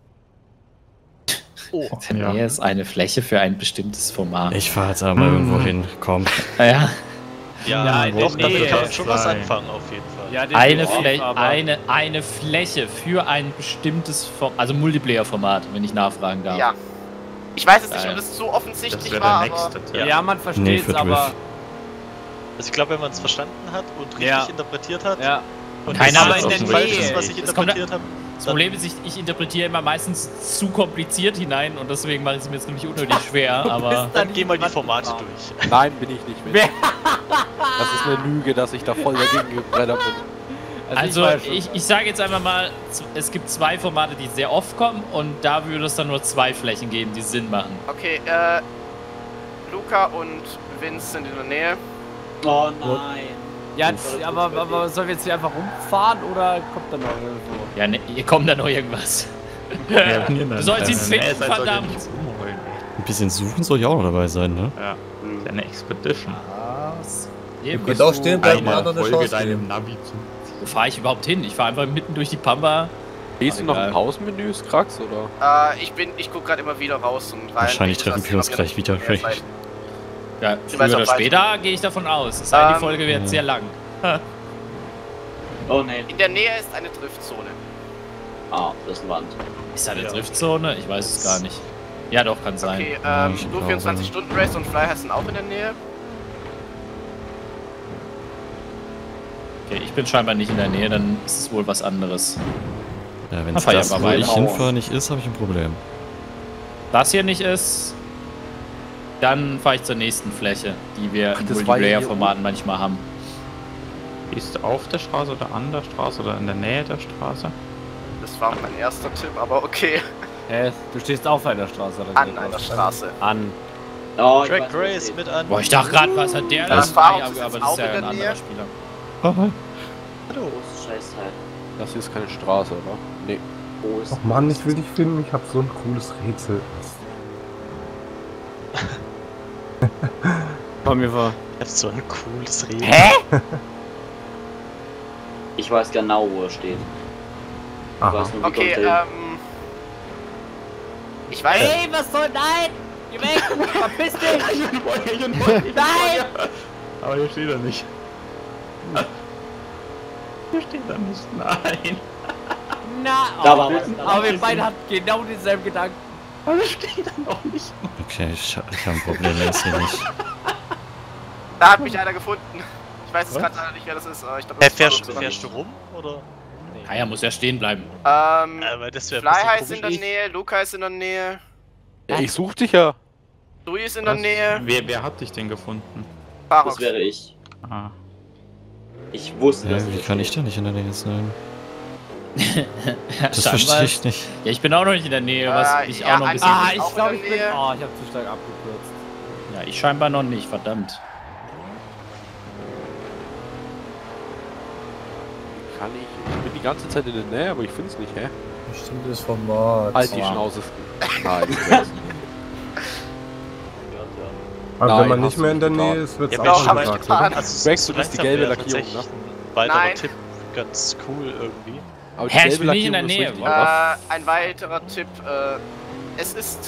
Oh, Der Ja. Nähe ist eine Fläche für ein bestimmtes Format. Ich fahr jetzt einmal irgendwo hin. Komm. Ja, ja, Ja, in doch, der damit Nähe kann man schon was sein. anfangen, auf jeden Fall. Ja, eine, definitiv, Flä aber- eine, eine Fläche für ein bestimmtes Format, also Multiplayer-Format, wenn ich nachfragen darf. Ja. Ich weiß jetzt nicht, Ja, ob ja. das so Das offensichtlich wäre war, der aber. nächste. Ja, Ja. man Nee, versteht's, für aber. Drift. Also ich glaube, wenn man es verstanden hat und richtig Ja. interpretiert hat Ja. und Keiner das hat ist es auch in der falsch Nähe. ist, was ich Es kommt- interpretiert habe, Das Problem ist, ich, ich interpretiere immer meistens zu kompliziert hinein und deswegen mache ich es mir jetzt nämlich unnötig schwer, aber... dann geh mal die Formate Wow. durch. Nein, bin ich nicht mit. Wer- Das ist eine Lüge, dass ich da voll dagegen gebrettert bin. Also, weiß schon. ich, ich sage jetzt einfach mal, z- es gibt zwei Formate, die sehr oft kommen und da würde es dann nur zwei Flächen geben, die Sinn machen. Okay, äh. Luca und Vince sind in der Nähe. Oh nein. Ja, aber, aber sollen wir jetzt hier einfach rumfahren oder kommt da noch irgendwo? Ja, ne, hier kommt da noch irgendwas. Ja, du sollst ihn finden, verdammt. Ein bisschen suchen soll ja auch noch dabei sein, ne? Ja, eine Expedition. Was? Eben. Geht auch stehen, bleibt mir Eine eine Folge Chance deinem geben. Navi zu. Wo fahre ich überhaupt hin? Ich fahre einfach mitten durch die Pampa. Gehst du noch egal. im Hausmenüs, Krax, oder? Äh, ich bin, ich guck gerade immer wieder raus und rein. Wahrscheinlich Ich treffen lasse wir uns immer gleich wieder. mehr Zeit. Ja, Ich früher weiß oder auch später gehe ich davon aus. Es sei denn, die Ähm, Folge wird ja. sehr lang. Oh nein. In der Nähe ist eine Driftzone. Ah, das ist eine Wand. Ist da eine Driftzone? Ich weiß es gar nicht. Ja, doch, kann sein. Okay, Ja, ähm, ich nur glaube. vierundzwanzig Stunden Race und Fly sind auch in der Nähe. Okay, ich bin scheinbar nicht in der Nähe, dann ist es wohl was anderes. Ja, wenn Na, es fahr das, ja mal wo ich weiter. hinfahre, nicht ist, habe ich ein Problem. Das hier nicht ist, dann fahre ich zur nächsten Fläche, die wir in das war hier Multiplayer-Formaten manchmal haben. Gehst du auf der Straße oder an der Straße oder in der Nähe der Straße? Das war mein erster Tipp, aber okay. Hä? Du stehst auf einer Straße, oder? An einer Straße. An. Oh, ich Track weiß, wo es Race steht. mit an. Boah, ich dachte gerade, was hat der? Das denn? war Ah, ja, auch- das aber ist das auch ist ja in der ein Nähe. anderer Spieler. Hallo. Großes Scheißteil. Das hier ist keine Straße, oder? Nee. Wo ist Ach Mann, ich will dich finden, ich hab so ein cooles Rätsel. Komm, wir fahren. Das ist so ein cooles Reden. Hä? Ich weiß genau, wo er steht. Ich Aha. weiß nur, wie Okay, kommt er hin. ähm. Ich weiß. Hey, was soll? Nein! Geh weg! Verpiss dich! Nein! Aber hier steht er nicht. Hier steht er nicht. Nein. Na, Da oh, war wir- was, da aber war wir was. beide hatten genau denselben Gedanken. Aber hier steht er noch nicht. Okay, ich, ich habe ein Problem, er ist hier nicht. Da hat mich einer gefunden. Ich weiß jetzt gerade leider nicht, wer das ist, aber ich glaube, Hey, das war fährst, so- fährst du rum? Oder? Ah ja, muss ja stehen bleiben. Ähm. Aber das wäre Fly ist in der Nähe, Luca ist in der Nähe, Ja, ich such dich ja. Dui ist in der Was? Nähe, Wer, wer hat dich denn gefunden? Farox. Das wäre ich. Ah. Ich wusste, Ja, dass wie ich kann ich da nicht in der Nähe sein? Das Scheinbar- verstehe ich nicht. Ja, ich bin auch noch nicht in der Nähe, was Äh, ich ja, auch noch ein bisschen... an- Ah, auch ich in glaube, der ich bin. Nähe. Oh, ich habe zu stark abgekürzt. Ja, ich scheinbar noch nicht, verdammt. Kann ich. Ich bin die ganze Zeit in der Nähe, aber ich find's nicht, hä? Bestimmtes Format. Halt die Aua. Schnauze. Nein, ich weiß. Aber Nein, wenn man hast nicht du mehr in der nicht Nähe getan. ist, wird's Ja, auch doch, schon hab ich fraglich, getan. oder? Also, Rex, so du bist die langsam gelbe wäre Lackierung, tatsächlich ne? ein weiterer Nein. Tipp ganz cool irgendwie. Aber die Hä, ich gelbe bin nicht in der Lackierung ist Nähe, richtig, wa? oder? Äh, ein weiterer Tipp, äh, es ist.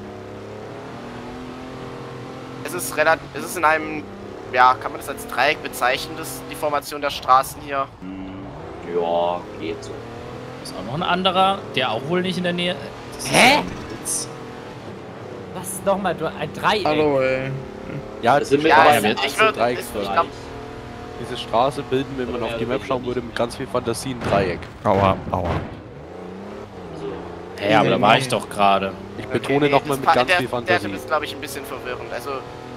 Es ist relativ. Es ist in einem. Ja, kann man das als Dreieck bezeichnen, das, die Formation der Straßen hier. Hm, ja, geht so. Ist auch noch ein anderer, der auch wohl nicht in der Nähe... Das ist Hä? ein Witz. Was nochmal? Du ein Dreieck. Hallo, ey. Ja, Das sind die wir Ja, bei ich, jetzt ich würde. Ich, Dreiecksförmig. ich glaube, Diese Straße bilden, wenn man auf die Map schauen würde, mit ganz viel Fantasie ein Dreieck. Aua, aua. Also, Hä, aber da war ich doch gerade. Ich betone nochmal mit ganz der, viel Der Fantasie. Tipp ist, glaube ich, ein bisschen verwirrend. Also,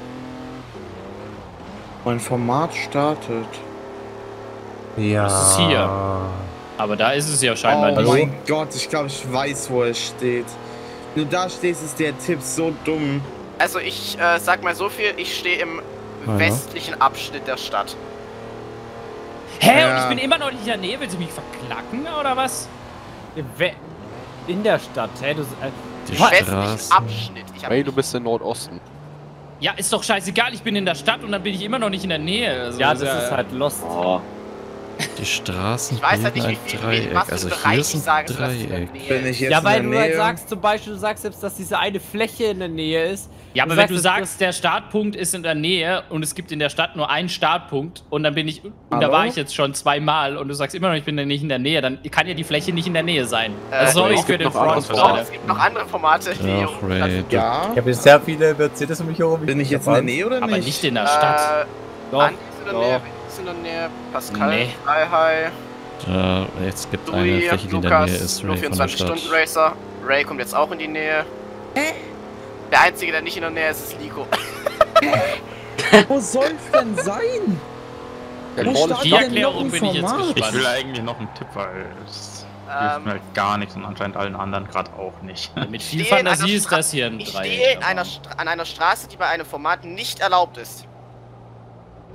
Mein Format startet. Ja. Das ist hier. Aber da ist es ja scheinbar Oh nicht. mein Gott, ich glaube, ich weiß, wo es steht. Wenn du da stehst, ist der Tipp so dumm. also ich äh, sag mal so viel, ich stehe im Ja. westlichen Abschnitt der Stadt. Hä, und Ja. ich bin immer noch nicht in der Nähe? Willst du mich verklacken, oder was? Im We in der Stadt. Hä, du. Äh, Die Westlichen Straße. Abschnitt. Ich hab Hey, du bist im Nordosten. Ja, ist doch scheißegal, ich bin in der Stadt und dann bin ich immer noch nicht in der Nähe. Also, ja, das ist halt Lost. oh. Die Straßen Ich weiß halt bilden nicht, ein wie viel, Dreieck. was für Also ein hier Bereich ist ich ein sage, dass das in der Dreieck. Nähe Bin ich ist. jetzt Ja, weil in du der halt Nähe? sagst, zum Beispiel, du sagst selbst, dass diese eine Fläche in der Nähe ist. Ja, aber Du wenn du dass sagst, der Startpunkt ist in der Nähe und es gibt in der Stadt nur einen Startpunkt und dann bin ich, und da Hallo? war ich jetzt schon zweimal und du sagst immer noch, ich bin ja nicht in der Nähe, dann kann ja die Fläche nicht in der Nähe sein. Äh, Also sorry es für gibt den noch andere Front. Doch, Leute. es gibt noch andere Formate, die Ach, Ray. Ja. Ich habe jetzt sehr viele Mercedes um mich herum. Bin ich jetzt in der Nähe oder Aber nicht? nicht in der Stadt. Äh, Doch, Andi ist in der doch. Nähe, Vicky ist in der Nähe, Pascal, Nee. Hi, Ja, es gibt eine Dui, Fläche, die in der Nähe Lukas, ist. nur Ray von der Stadt. vierundzwanzig-Stunden-Racer. Ray kommt jetzt auch in die Nähe. Der Einzige, der nicht in der Nähe ist, ist Lico. Wo soll's denn sein? Der Wo Norden startet Die denn Erklärung noch ein bin ich jetzt Format? gespannt. Ich will eigentlich noch einen Tipp, weil es hilft Ähm, mir halt gar nichts und anscheinend allen anderen gerade auch nicht. Mit viel stehe in einer Fantasie ist Stra- das hier ein Ich Dreieck. stehe in aber- einer Stra an einer Straße, die bei einem Format nicht erlaubt ist.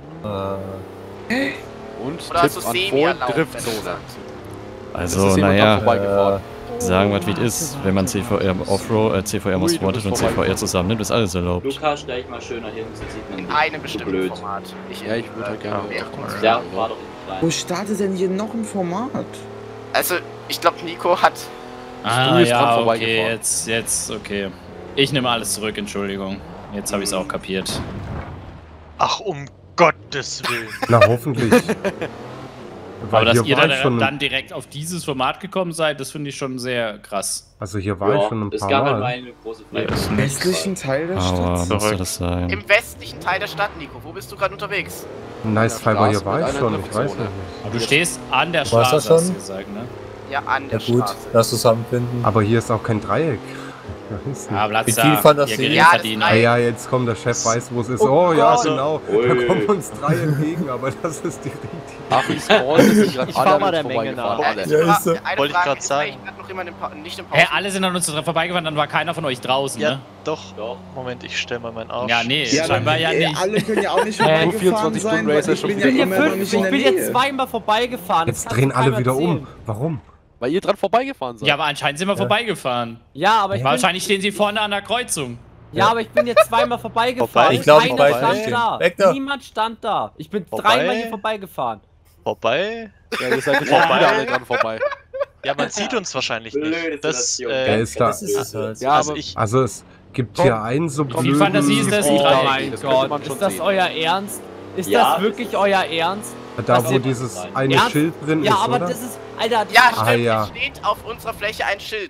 Äh, Und Oder hast Tipp du an semi Vorn, erlaubt, Driftzone. Also, ist jemand naja, vorbeigefahren. sagen wir, wie es ist. Wenn man C V R Offroad, äh, C V R Most Ui, du Wanted bist und C V R vorbeigefahren. zusammennimmt, ist alles erlaubt. Lukas, stell dich mal schön nach hinten, sonst sieht man In dich. einem Du bestimmten blöd. Format. Nicht in, Ja, ich würde halt gerne. äh, auch- Ja, war doch in Wo klein. startet denn hier noch ein Format? Also, ich glaube, Nico hat. Ah, Du bist dran ja, okay, vorbeigefahren. jetzt, jetzt, okay. Ich nehme alles zurück, Entschuldigung. Jetzt habe ich es auch kapiert. Ach, um Gottes Willen. Na, hoffentlich. Weil Aber dass hier ihr war dann, ich schon, dann direkt auf dieses Format gekommen seid, das finde ich schon sehr krass. also hier war ich Ja, schon ein es paar gab halt Mal. mal eine große Ja, Fläche. ist Im nix. westlichen Teil der Aber Stadt. muss Verrückt. das sein? Im westlichen Teil der Stadt, Nico. Wo bist du gerade unterwegs? Nice Ja, Fiber, hier Straße war mit ich einer schon, ich weiß Driftzone. nicht. Aber du stehst an der Warst du Straße, hast du schon? gesagt, ne? Ja, an ja der gut, Straße. lass zusammenfinden. Aber hier ist auch kein Dreieck. Ja, ist Ah, nicht. Platz Mit da, viel Fantasie. ihr Ja, Geringverdiener. das Ah ja, jetzt kommt der Chef, weiß wo es ist. Oh Oh, ja, Gott. genau. Da Ui. kommen uns drei entgegen, aber das ist die richtige. Ach, ich spawn, dass ich gerade Ich fahr alle mal an der uns Menge vorbeigefahren. Äh, Alle. ich Ja, fra- ist so. eine Wollte ich Frage, grad ist sagen. eigentlich gerade noch jemand im pa nicht im Hä, Pause? alle sind an uns dran vorbeigefahren, dann war keiner von euch draußen, Ja, ne? doch. Doch. Moment, ich stell mal meinen Arsch. Ja, nee, Ja, dann, scheinbar ja ey, nicht. alle können ja auch nicht Äh, vorbeigefahren vierundzwanzig sein, Stunden weil Racer ich schon bin wieder ja Ich bin immer hier noch fünf, nicht ich in der bin Nähe. jetzt zweimal vorbeigefahren. Das Jetzt kannst drehen du alle keinem wieder um. erzählen. Warum? Weil ihr dran vorbeigefahren seid. Ja, aber anscheinend sind wir vorbeigefahren. Ja, aber ich bin, Wahrscheinlich stehen sie vorne an der Kreuzung. ja, aber ich bin jetzt zweimal vorbeigefahren. Vorbei? Ich glaub, Keiner vorbei stand stehen. da. Weg da. Niemand stand da. Ich bin Vorbei? dreimal hier vorbeigefahren. Vorbei? Ja, ihr seid jetzt schon Vorbei. wieder alle dran vorbei. Ja, man sieht uns wahrscheinlich Blöde nicht. Das, Situation. äh, Er ist da. Das ist es halt. Ja, also aber ich, Also es gibt hier einen so Wie viel Fantasie ist das? Oh Dreieck. mein Das könnte man Gott, schon ist das sehen. euer Ernst? Ist Ja, das das wirklich ist- euer Ernst? Da, Was wo denn? dieses eine Ernst? Schild drin Ja, ist, aber oder? das ist, Alter, Ja, Ah, stimmt, ja. es steht auf unserer Fläche ein Schild.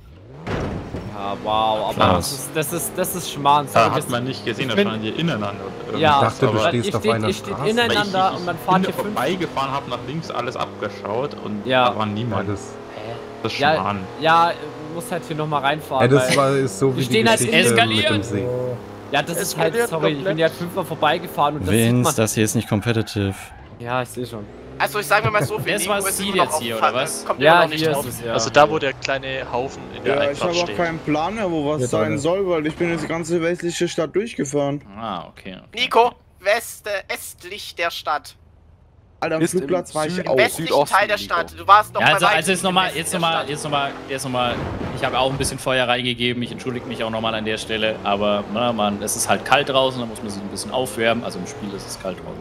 ja, wow, aber Klaus. das ist, das ist, das ist Schmarrn. Da sorry, hat das- man nicht gesehen, da bin- standen die ineinander. oder Ja, Ich irgendwas, dachte, du aber- stehst ihr auf steht, einer ihr steht Straße. ineinander ich, und dann ich fahrt bin ihr fünf. vorbeigefahren, hab nach links alles abgeschaut und Ja. da war Ja, niemand. das, Das ist Ja, Schmarrn. ja, du musst halt hier nochmal reinfahren. ja, das weil, war, ist so wir wie die stehen halt Geschichte mit eskaliert. dem See. ja, das ist halt, eskaliert sorry, ich bin komplett. ja fünfmal vorbeigefahren und das sieht Vince, man. das hier ist nicht competitive. Ja, ich sehe schon. Also ich sage mir mal so viel. Das Nico war ist Ziel immer noch jetzt auf hier, Fa- oder was? Kommt Ja, immer noch nicht hier drauf. ist es, ja. also da, wo der kleine Haufen in der Ja, ich Einfahrt habe auch steht. keinen Plan mehr, wo was Ja, sein danke. soll, weil ich bin jetzt die ganze westliche Stadt durchgefahren. Ah, okay. okay. Nico, Weste, östlich der Stadt. Alter, am Ist im Flugplatz war ich Süden. auch. Oh, Westlichen Südosten, Teil der Nico. Stadt. Du warst noch Ja, bei also, weitem also jetzt nicht im nochmal, Westen jetzt der nochmal, Stadt. jetzt nochmal, jetzt nochmal, ich habe auch ein bisschen Feuer reingegeben, ich entschuldige mich auch nochmal an der Stelle, aber na, man, es ist halt kalt draußen, da muss man sich ein bisschen aufwärmen, also im Spiel ist es kalt draußen.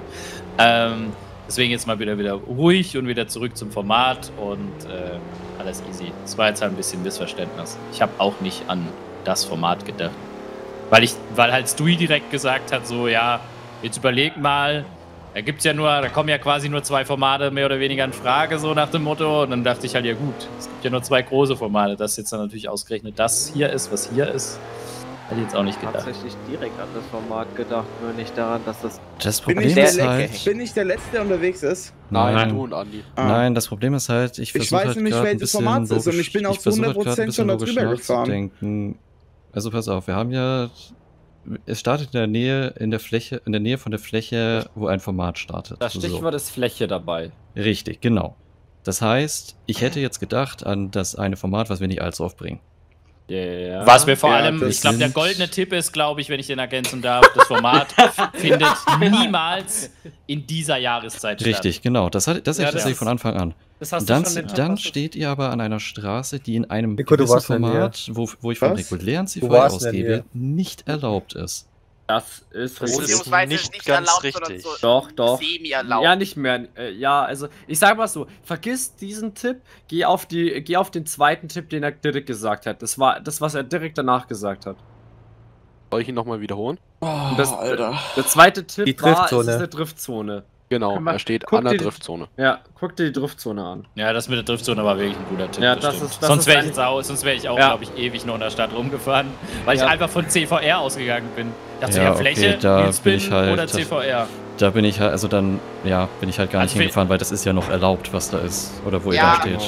Ähm, deswegen jetzt mal wieder wieder ruhig und wieder zurück zum Format und äh, alles easy. Es war jetzt halt ein bisschen Missverständnis. Ich habe auch nicht an das Format gedacht. Weil ich, weil halt Stewie direkt gesagt hat, so, ja, jetzt überleg mal, da gibt's ja nur, da kommen ja quasi nur zwei Formate mehr oder weniger in Frage, so nach dem Motto. Und dann dachte ich halt, ja gut, es gibt ja nur zwei große Formate. Dass jetzt dann natürlich ausgerechnet das hier ist, was hier ist, hätte ich jetzt auch nicht gedacht. Tatsächlich direkt an das Format gedacht, nur nicht daran, dass das. Das Bin Problem ich, der ist Le halt... bin ich der Letzte, der unterwegs ist? Nein, Nein. du und Andi. Ah. Nein, das Problem ist halt, ich Ich versuche weiß halt nämlich, gerade ein welches bisschen Format es ist und logisch, ich bin auch zu versuche hundert halt gerade ein Prozent bisschen schon da logisch drüber gefahren. nachzudenken. Also pass auf, wir haben ja, es startet in der Nähe, in der Fläche, in der Nähe von der Fläche, wo ein Format startet. Das Stichwort ist Fläche dabei. Richtig, genau. Das heißt, ich hätte jetzt gedacht an das eine Format, was wir nicht allzu oft bringen. Yeah. Was wir vor Ja, allem, das ich glaube, der sind- goldene Tipp ist, glaube ich, wenn ich den ergänzen darf, das Format findet niemals in dieser Jahreszeit statt. Richtig, genau. Das, hat, das Ja, hätte ich das tatsächlich ist- von Anfang an. Das hast Und du dann, schon den dann Tag- steht ihr aber an einer Straße, die in einem Nico, du gewissen warst in der Format, wo, wo ich vom Was? regulären C Du V R warst in der ausgebe, Nähe. nicht erlaubt ist. Das ist Das ist Beziehungsweise nicht nicht ganz erlaubt, richtig. sondern so Doch, doch. semi-erlaubt. Ja, nicht mehr. Äh, ja, also ich sag mal so, vergiss diesen Tipp, geh auf die, geh auf den zweiten Tipp, den er direkt gesagt hat. Das war das, was er direkt danach gesagt hat. Soll ich ihn nochmal wiederholen? Und das, Alter. Der zweite Tipp Die war, es Driftzone. ist eine Driftzone. Genau, Kann man- er steht guck an der dir die- Driftzone. Ja, guck dir die Driftzone an. Ja, das mit der Driftzone war wirklich ein guter Tipp. Ja, das stimmt. ist- das sonst ist wäre ich ein- jetzt auch, sonst wäre ich auch, Ja. glaube ich, ewig nur in der Stadt rumgefahren, weil Ja. ich einfach von C V R ausgegangen bin. Dachte Ja, ja, okay, Fläche, da Wheelspin bin ich halt- oder C V R. Da bin ich halt, also dann, ja, bin ich halt gar nicht Also wir- hingefahren, weil das ist ja noch erlaubt, was da ist. Oder wo ihr Ja. da steht.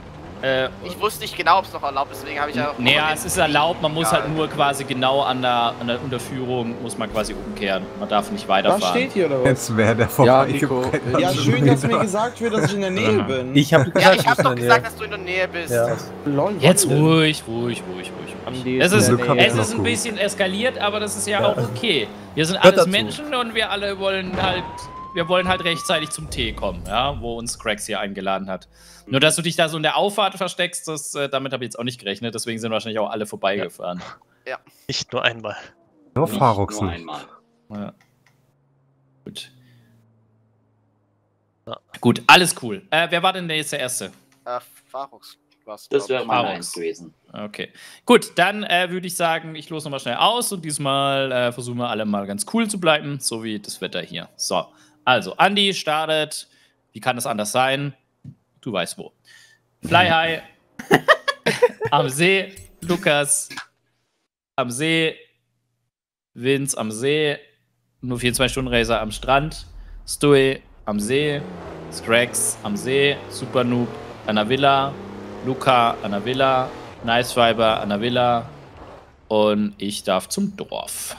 Äh, Ich wusste nicht genau, ob es noch erlaubt ist, deswegen habe ich ja auch. naja, es ist erlaubt, man muss Ja. halt nur quasi genau an der, an der Unterführung, muss man quasi umkehren. Man darf nicht Was weiterfahren. steht hier oder was? Jetzt wäre der Ja, Nico, vorbeigebrennt. Ja, schön, dass mir gesagt wird, dass ich in der Nähe bin. Ich habe Ja, gesagt, ich habe du doch bist in gesagt, der dass du in der Nähe bist. Nähe. Ja. Lol, Jetzt wann denn? ruhig, ruhig, ruhig, ruhig. Andi Es in ist, der Glück hab Nähe. ich es noch ist ein gut. bisschen eskaliert, aber das ist ja, Ja. auch okay. Wir sind Hört alles dazu. Menschen und wir alle wollen halt wir wollen halt rechtzeitig zum Tee kommen, ja, wo uns Cracks hier eingeladen hat. Nur, dass du dich da so in der Auffahrt versteckst, das, äh, damit habe ich jetzt auch nicht gerechnet, deswegen sind wahrscheinlich auch alle vorbeigefahren. Ja. Nicht nur einmal. Nur Nicht Faruxen. nur einmal. Ja. Gut. Ja. Gut, alles cool. Äh, wer war denn der jetzt der Erste? Äh, Farux. Was, Das wäre mein Farux. Eins gewesen. Okay. Gut, dann äh, würde ich sagen, ich lose nochmal schnell aus und diesmal äh, versuchen wir alle mal ganz cool zu bleiben, so wie das Wetter hier. So, also, Andi startet. Wie kann es anders sein? Du weißt wo. Fly High. Am See. Lukas. Am See. Vince am See. Nur vierundzwanzig-Stunden-Racer am Strand. Stewie am See. Scrax am See. Super Noob an der Villa. Luca an der Villa. Nice Fiber an der Villa. Und ich darf zum Dorf.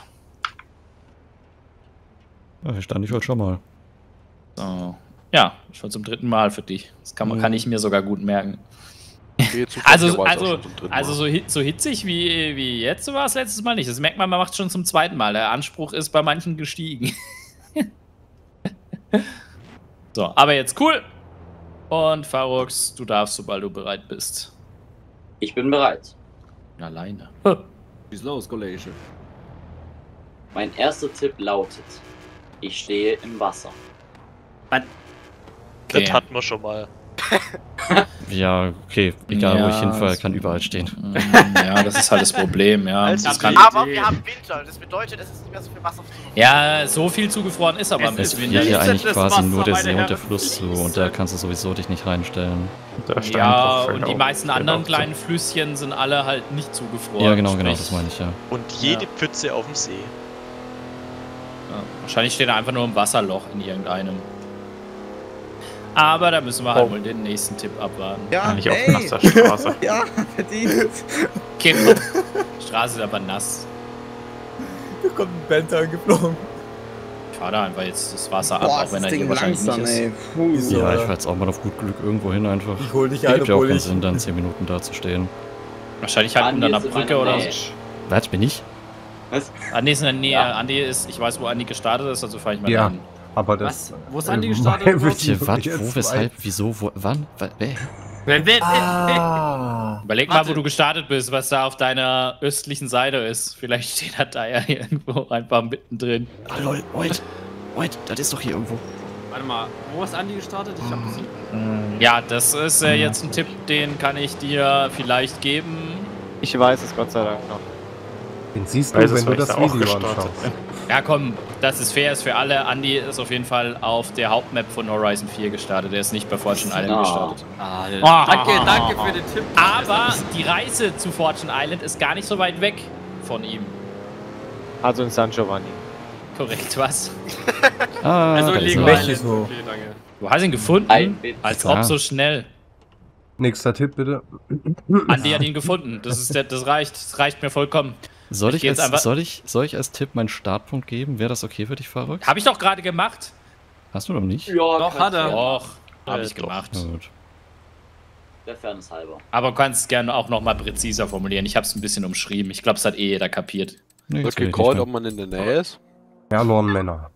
Ja, hier stand ich heute schon mal. So. Ja, schon zum dritten Mal für dich. Das kann, man, Mhm. kann ich mir sogar gut merken. Okay, Also, also, also so, hit, so hitzig wie, wie jetzt war es letztes Mal nicht. Das merkt man, man macht es schon zum zweiten Mal. Der Anspruch ist bei manchen gestiegen. So, aber jetzt cool. Und Farux, du darfst, sobald du bereit bist. Ich bin bereit. Alleine. Schieß los, Kollege. Mein erster Tipp lautet: Ich stehe im Wasser. Okay. Das hatten wir schon mal. Ja, okay. Egal, Ja, wo ich hinfalle, das- kann überall stehen. Ja, das ist halt das Problem, ja. Also, Das kann, Aber wir haben Winter. Das bedeutet, es ist nicht mehr so viel Wasser auf dem ja, so viel zugefroren ist aber Es ein Es bisschen fehlt hier fließt eigentlich das quasi Wasser, nur der meine See und der Herren, Fluss zu fließt. und da kannst du sowieso dich nicht reinstellen. Der Stein Ja, fällt und die auch- meisten fällt anderen auch kleinen Flüsschen sind alle halt nicht zugefroren. Ja, genau, genau, sprich- das meine ich ja. Und jede Ja. Pfütze auf dem See. Ja, wahrscheinlich steht er einfach nur im Wasserloch in irgendeinem. Aber da müssen wir halt Oh. mal den nächsten Tipp abwarten. Ja, Ja, nicht auf ey. nasser Straße. Ja, verdient. Okay, Straße ist aber nass. Da kommt ein Bente angeflogen. Ich fahre da einfach jetzt das Wasser ab, Boah, auch ist wenn das er hier Ding wahrscheinlich langsam, nicht ist. ey. Puh. Wieso? Ja, ich oder? fahre jetzt auch mal auf gut Glück irgendwo hin einfach. Ich hol dich ein, Gibt ja auch obwohl keinen ich... Sinn, dann zehn Minuten da zu stehen. Wahrscheinlich halt unter Andi einer ist in Brücke meiner oder Nähe. so. Was, bin ich? Was? Andi ist in der Nähe. Ja. Andi ist, ich weiß, wo Andi gestartet ist, also fahre ich mal Ja. dahin. Aber das. Was? Wo ist Andi äh, gestartet? mein überhaupt? Wissen Hier, was, jetzt wo, weshalb, wieso, wo, wann? Wa- wer? Wer- wer- Ah. Überleg mal, Warte. wo du gestartet bist, was da auf deiner östlichen Seite ist. Vielleicht steht er da ja irgendwo einfach mittendrin. Ah, lol, wait, wait, das ist doch hier irgendwo. Warte mal, wo ist Andi gestartet? Ich hab das nicht. Ja, das ist äh, jetzt ein Tipp, den kann ich dir vielleicht geben. Ich weiß es Gott sei Dank noch. Den siehst du, Weiß es, wenn du weil ich das da auch Video gestartet anschaust. bin. Ja, komm, das ist fair, ist für alle. Andy ist auf jeden Fall auf der Hauptmap von Horizon vier gestartet. Er ist nicht bei Fortune Island Ah. gestartet. Ah, danke, danke für den Tipp. Aber die Reise zu Fortune Island ist gar nicht so weit weg von ihm. Also in San Giovanni. Korrekt, was? Ah, Also da ist Lego er. Island. Island. so. Okay, danke. Du hast ihn gefunden? Ein Witz. Als Ja. ob so schnell. Nächster Tipp bitte. Andy hat ihn gefunden. Das, ist der, das reicht. Das reicht mir vollkommen. Soll Ich ich, geh jetzt als, einfach- soll, ich, soll ich als Tipp meinen Startpunkt geben? Wäre das okay für dich, Faruk? Habe ich doch gerade gemacht. Hast du noch nicht? Ja, Doch, kannst hat er. du gerne Doch, machen. habe Äh, ich doch. gemacht. Na gut. Der Fairness halber. Aber du kannst es gerne auch nochmal präziser formulieren. Ich habe es ein bisschen umschrieben. Ich glaube, es hat eh jeder kapiert. Nee, Wird das will ich gecallt, nicht ob man in der Nähe ist. Ja, nur Männer.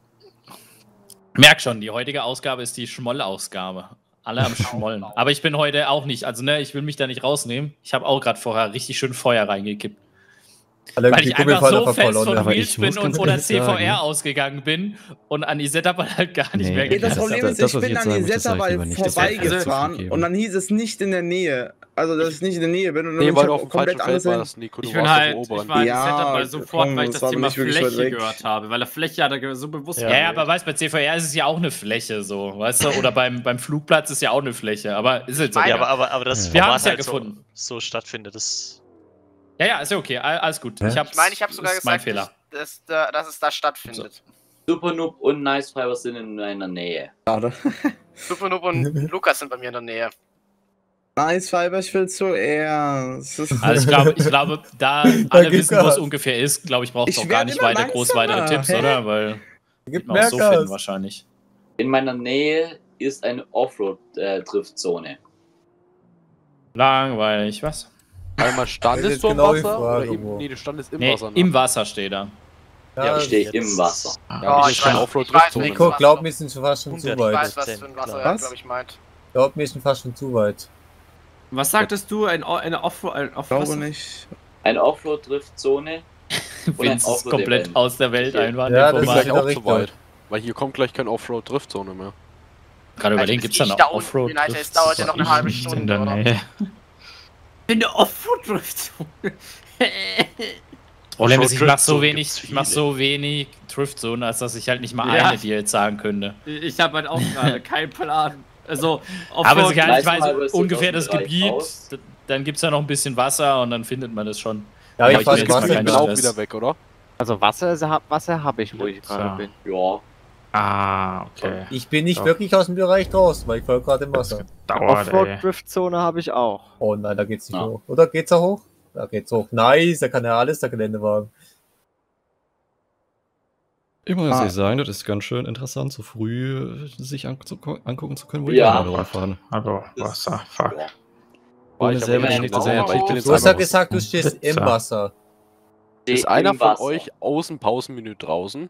Merk schon, die heutige Ausgabe ist die Schmoll-Ausgabe. Alle am Schmollen. Aber ich bin heute auch nicht. Also, ne, ich will mich da nicht rausnehmen. Ich habe auch gerade vorher richtig schön Feuer reingekippt. Alle Weil die ich einfach Kugelfalle so fest verloren. von aber Wheels ich bin muss und ganz von der ehrlich C V R sagen- ausgegangen bin und an die Setup halt gar nicht Nee, mehr Ey, das das- gedacht Problem habe. ist, das, ich was ich bin jetzt an die sagen möchte, sag ich Setup lieber nicht. Das wäre vorbeigefahren zugegeben. und dann hieß es nicht in der Nähe. Also, dass ich nicht in der Nähe bin und dann Nee, bin weil ich du hab auf dem falschen komplett Feld alles hin. warst, Nico. Du Ich bin warst halt, auf ich dem oberen. war in Ja, Setup bei sofort, komm, weil ich das das war aber Thema nicht wirklich Fläche weit weg. gehört habe. Weil der Fläche hat er so bewusst Ja, ja, aber weißt bei C V R ist es ja auch eine Fläche, so, weißt du? Oder beim, beim Flugplatz ist ja auch eine Fläche. Aber ist jetzt so. Ja, aber, aber, aber das Ja. Wir Format haben's ja halt so, gefunden. so stattfindet, das. Ja, ja, ist ja okay. all- Alles gut. Hä? Ich, hab's, Ich meine, ich habe sogar ist mein gesagt, Fehler. dass, dass, dass es da stattfindet. Super Noob und Nice Fiber sind in meiner Nähe. Schade. Supernoob und Lukas sind bei mir in der Nähe. Nice Fiber, ich will zuerst. Also ich glaube, ich glaube, da Da alle gibt's wissen, wo es Gas. ungefähr ist, glaube ich, braucht es Ich auch gar werd nicht immer weiter groß langsamer. weitere Tipps, Hä? oder? Weil Gibt man mehr auch so Gas. finden wahrscheinlich. In meiner Nähe ist eine Offroad-Driftzone. Langweilig, was? Einmal Das standest ist du im genau die Wasser? Frage, Oder im, wo. nee, du standest im Nee, Wasser. Ne? im Wasser steht er. Ja, ich stehe im Wasser. Ja, Oh, ich ich keine weiß- Offroad-Driftzone. Nico, mehr. glaub mir, wir sind schon fast schon zu Ich weit. weiß, was für ein Wasser er, Was? glaube ich, meint. Glaub mir, wir sind fast schon zu weit. Was sagtest du? Ein, O- eine Offroad... Ein Off Ich glaube was? nicht. Eine Offroad-Driftzone. Vince ist komplett aus der Welt einfach. Ja, in dem das Bin Format. ist gleich auch richtig. zu weit. Weil hier kommt gleich keine Offroad-Driftzone mehr. Gerade Also, überlegen, bis gibt es da ich noch da unten Offroad? bin, Alter, es dauert ja noch eine halbe Nicht in Stunde, der oder? Nähe. Eine Offroad-Driftzone. Problem ist, ich mach so Offroad-Driftzonen wenig, gibt's ich mach viele. so wenig Driftzone, als dass ich halt nicht mal Ja. eine dir jetzt sagen könnte. Ich habe halt auch gerade keinen Plan. Also, Aber Offroad... ich, halt, ich Weiß mal, weiß wo es ungefähr aus das dem Bereich Gebiet, raus. d- dann gibt es ja noch ein bisschen Wasser und dann findet man das schon. Ja, Aber ich ich fahr will das jetzt mal Wasser keinen Ich bin auch Stress. wieder weg, oder? Also Wasser, ist- Wasser habe ich, wo ich gerade So. bin. Ja. Ah, okay. Ich bin nicht Doch. wirklich aus dem Bereich draußen, weil ich voll gerade im Wasser. Dauert, ey. Offroad-Driftzone habe ich auch. Oh nein, da geht's nicht Ja. hoch. Oder geht's da hoch? Da geht's hoch. Nice, da kann ja alles der Geländewagen. Ich muss Ah. ehrlich sagen, das ist ganz schön interessant, so früh sich anzu- angucken zu können, wo Ja. die anderen rumfahren. Also, Wasser, fuck. Ja. Ohne ich hab selber ja den nicht zu gesehen, sehen. aber ich bin jetzt Du hast ja einmal gesagt, du stehst im Pizza. Wasser. Steh Ist einer im von Wasser. euch aus dem Pausenmenü draußen?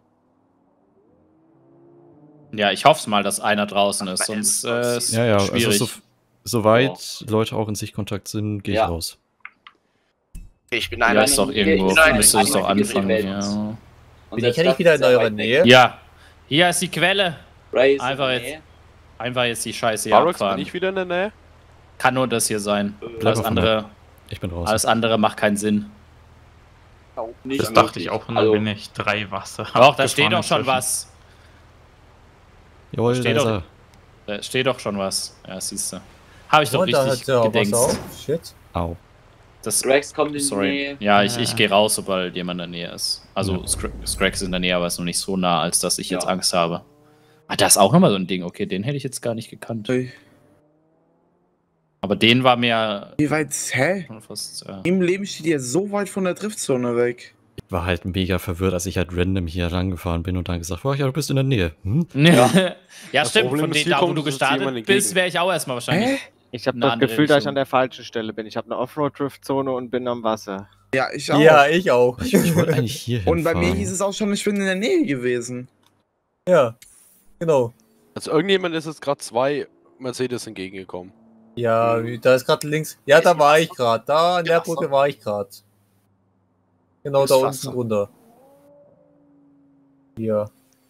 Ja, ich hoffe mal, dass einer draußen ist, sonst äh, ist Ja, ja, schwierig. also so, soweit Leute auch in Sichtkontakt sind, gehe ich Ja. raus. Ich bin ja, einer. ist doch irgendwo, Ich bin müsste es doch ein- anfangen. ein- Ja. Und Bin ich selbst ja nicht das wieder ist in sehr eurer weit weg. Nähe? ja, hier ist die Quelle. Ray ist Einfach in der jetzt- Nähe. Einfach jetzt die Scheiße hier Barox, bin abfahren. ich wieder in der Nähe? Kann nur das hier sein. Bleib Alles auf dem andere, Ich bin raus. alles andere macht keinen Sinn. Nicht Das dachte ich möglich. auch, und dann Also, bin ich drei Wasser. Doch, da steht abgefahren doch schon inzwischen. was. Jawohl, da steht ist doch- er. Da steht doch schon was. Ja, siehst du. Habe ich doch Und da richtig hat ja auch was gedenkt. auf. Shit. Au. Das, Grex kommt in die sorry. Nähe. Ja, ich, ich Ja. gehe raus, sobald jemand in der Nähe ist. Also, Ja. Scra- Scrax ist in der Nähe, aber ist noch nicht so nah, als dass ich jetzt Ja. Angst habe. Ah, da ist auch nochmal so ein Ding. Okay, den hätte ich jetzt gar nicht gekannt. Ui. Aber den war mir Wie weit, hä? schon fast. Äh, Im Leben steht ihr so weit von der Driftzone weg. Ich war halt mega verwirrt, als ich halt random hier rangefahren bin und dann gesagt, oh ja, du bist in der Nähe. Hm? ja, ja Das stimmt. Problem Von ist, denen, hier da wo kommt du uns jetzt gestartet jemand bist, entgegen. wäre ich auch erstmal wahrscheinlich. Hä? Ich habe Eine das andere Gefühl, dass ich Richtung. an der falschen Stelle bin. Ich habe eine Offroad-Driftzone und bin am Wasser. Ja, ich auch. Ja, ich auch. Ich, ich wollte eigentlich hier Und bei mir hinfahren. hieß es auch schon, ich bin in der Nähe gewesen. Ja, genau. Also irgendjemand ist jetzt gerade zwei Mercedes entgegengekommen. Ja, da ist gerade links. Ja, da war ich gerade. Da an der Wasser. Brücke war ich gerade. Genau, Ist da unten Wasser. drunter. Hier.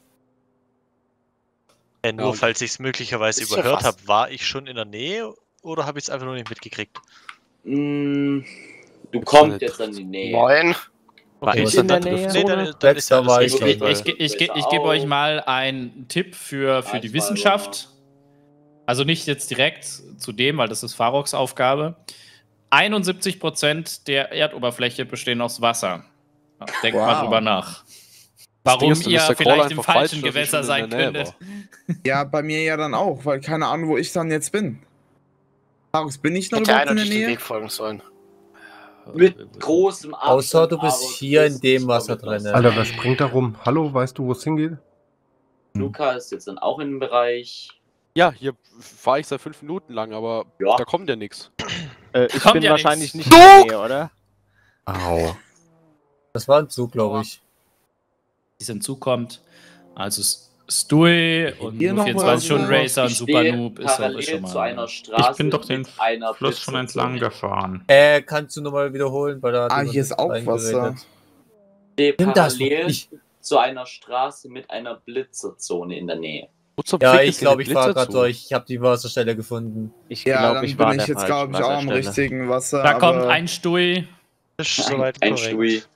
Äh, nur Ja, falls ich es möglicherweise ist ja überhört fast- habe, war ich schon in der Nähe oder habe ich es einfach nur nicht mitgekriegt? Mm, du kommst jetzt an die Nähe. Moin. War Okay, ich dann- in der dann- Nähe? Nee, dann, dann Rex, ist ja da war alles ich Ich, richtig. ich, ich, ich, ich, ich gebe euch mal einen Tipp für, für die Wissenschaft. Also nicht jetzt direkt zu dem, weil das ist Faroks Aufgabe. einundsiebzig Prozent der Erdoberfläche bestehen aus Wasser. Denkt mal Wow. drüber nach. Das Ding Warum ist, dann ihr ist der Call vielleicht im einfach falsch, falschen dass ich Gewässer schon sein in der Nähe könntet. Ja, bei mir ja dann auch, weil keine Ahnung, wo ich dann jetzt bin. Markus, bin ich noch Hätte überhaupt einer in der durch den Nähe? Weg folgen sollen. Mit großem Abstand. Außer du bist aber hier in bist dem nicht Wasser damit drin. was. Alter, wer springt da rum? Hallo, weißt du, wo es hingeht? Luca ist jetzt dann auch im Bereich. Ja, hier fahre ich seit fünf Minuten lang, aber Ja. da kommt ja nichts. Äh, ich Kommt bin ja wahrscheinlich nix. nicht in der Nähe, oder? Au. Das war ein Zug, glaube ich. Die hinzukommt. Also S- Stui und Hier noch vierundzwanzig was? Stunden Racer und Ich Super stehe Noob ist auch parallel ist schon zu mal. einer Straße Ich bin doch den mit einer Fluss schon entlang Blitzerzone. gefahren. Äh, kannst du nochmal wiederholen? Weil da hat Ah, jemand hier ist auch reingeredet. Wasser. Ich stehe Nimm das. parallel Ich, zu einer Straße mit einer Blitzerzone in der Nähe. Wo zum ja, Fick ich ist denn eine glaube, ich fahre gerade Blitzerzone? durch. Ich habe die Wasserstelle gefunden. Ich Ja, glaube, dann ich war an bin der ich jetzt, falschen glaube ich, auch am Wasserstelle. richtigen Wasser. Da kommt aber- ein Stui. Das ist Ein, soweit ein korrekt. Stui. Ich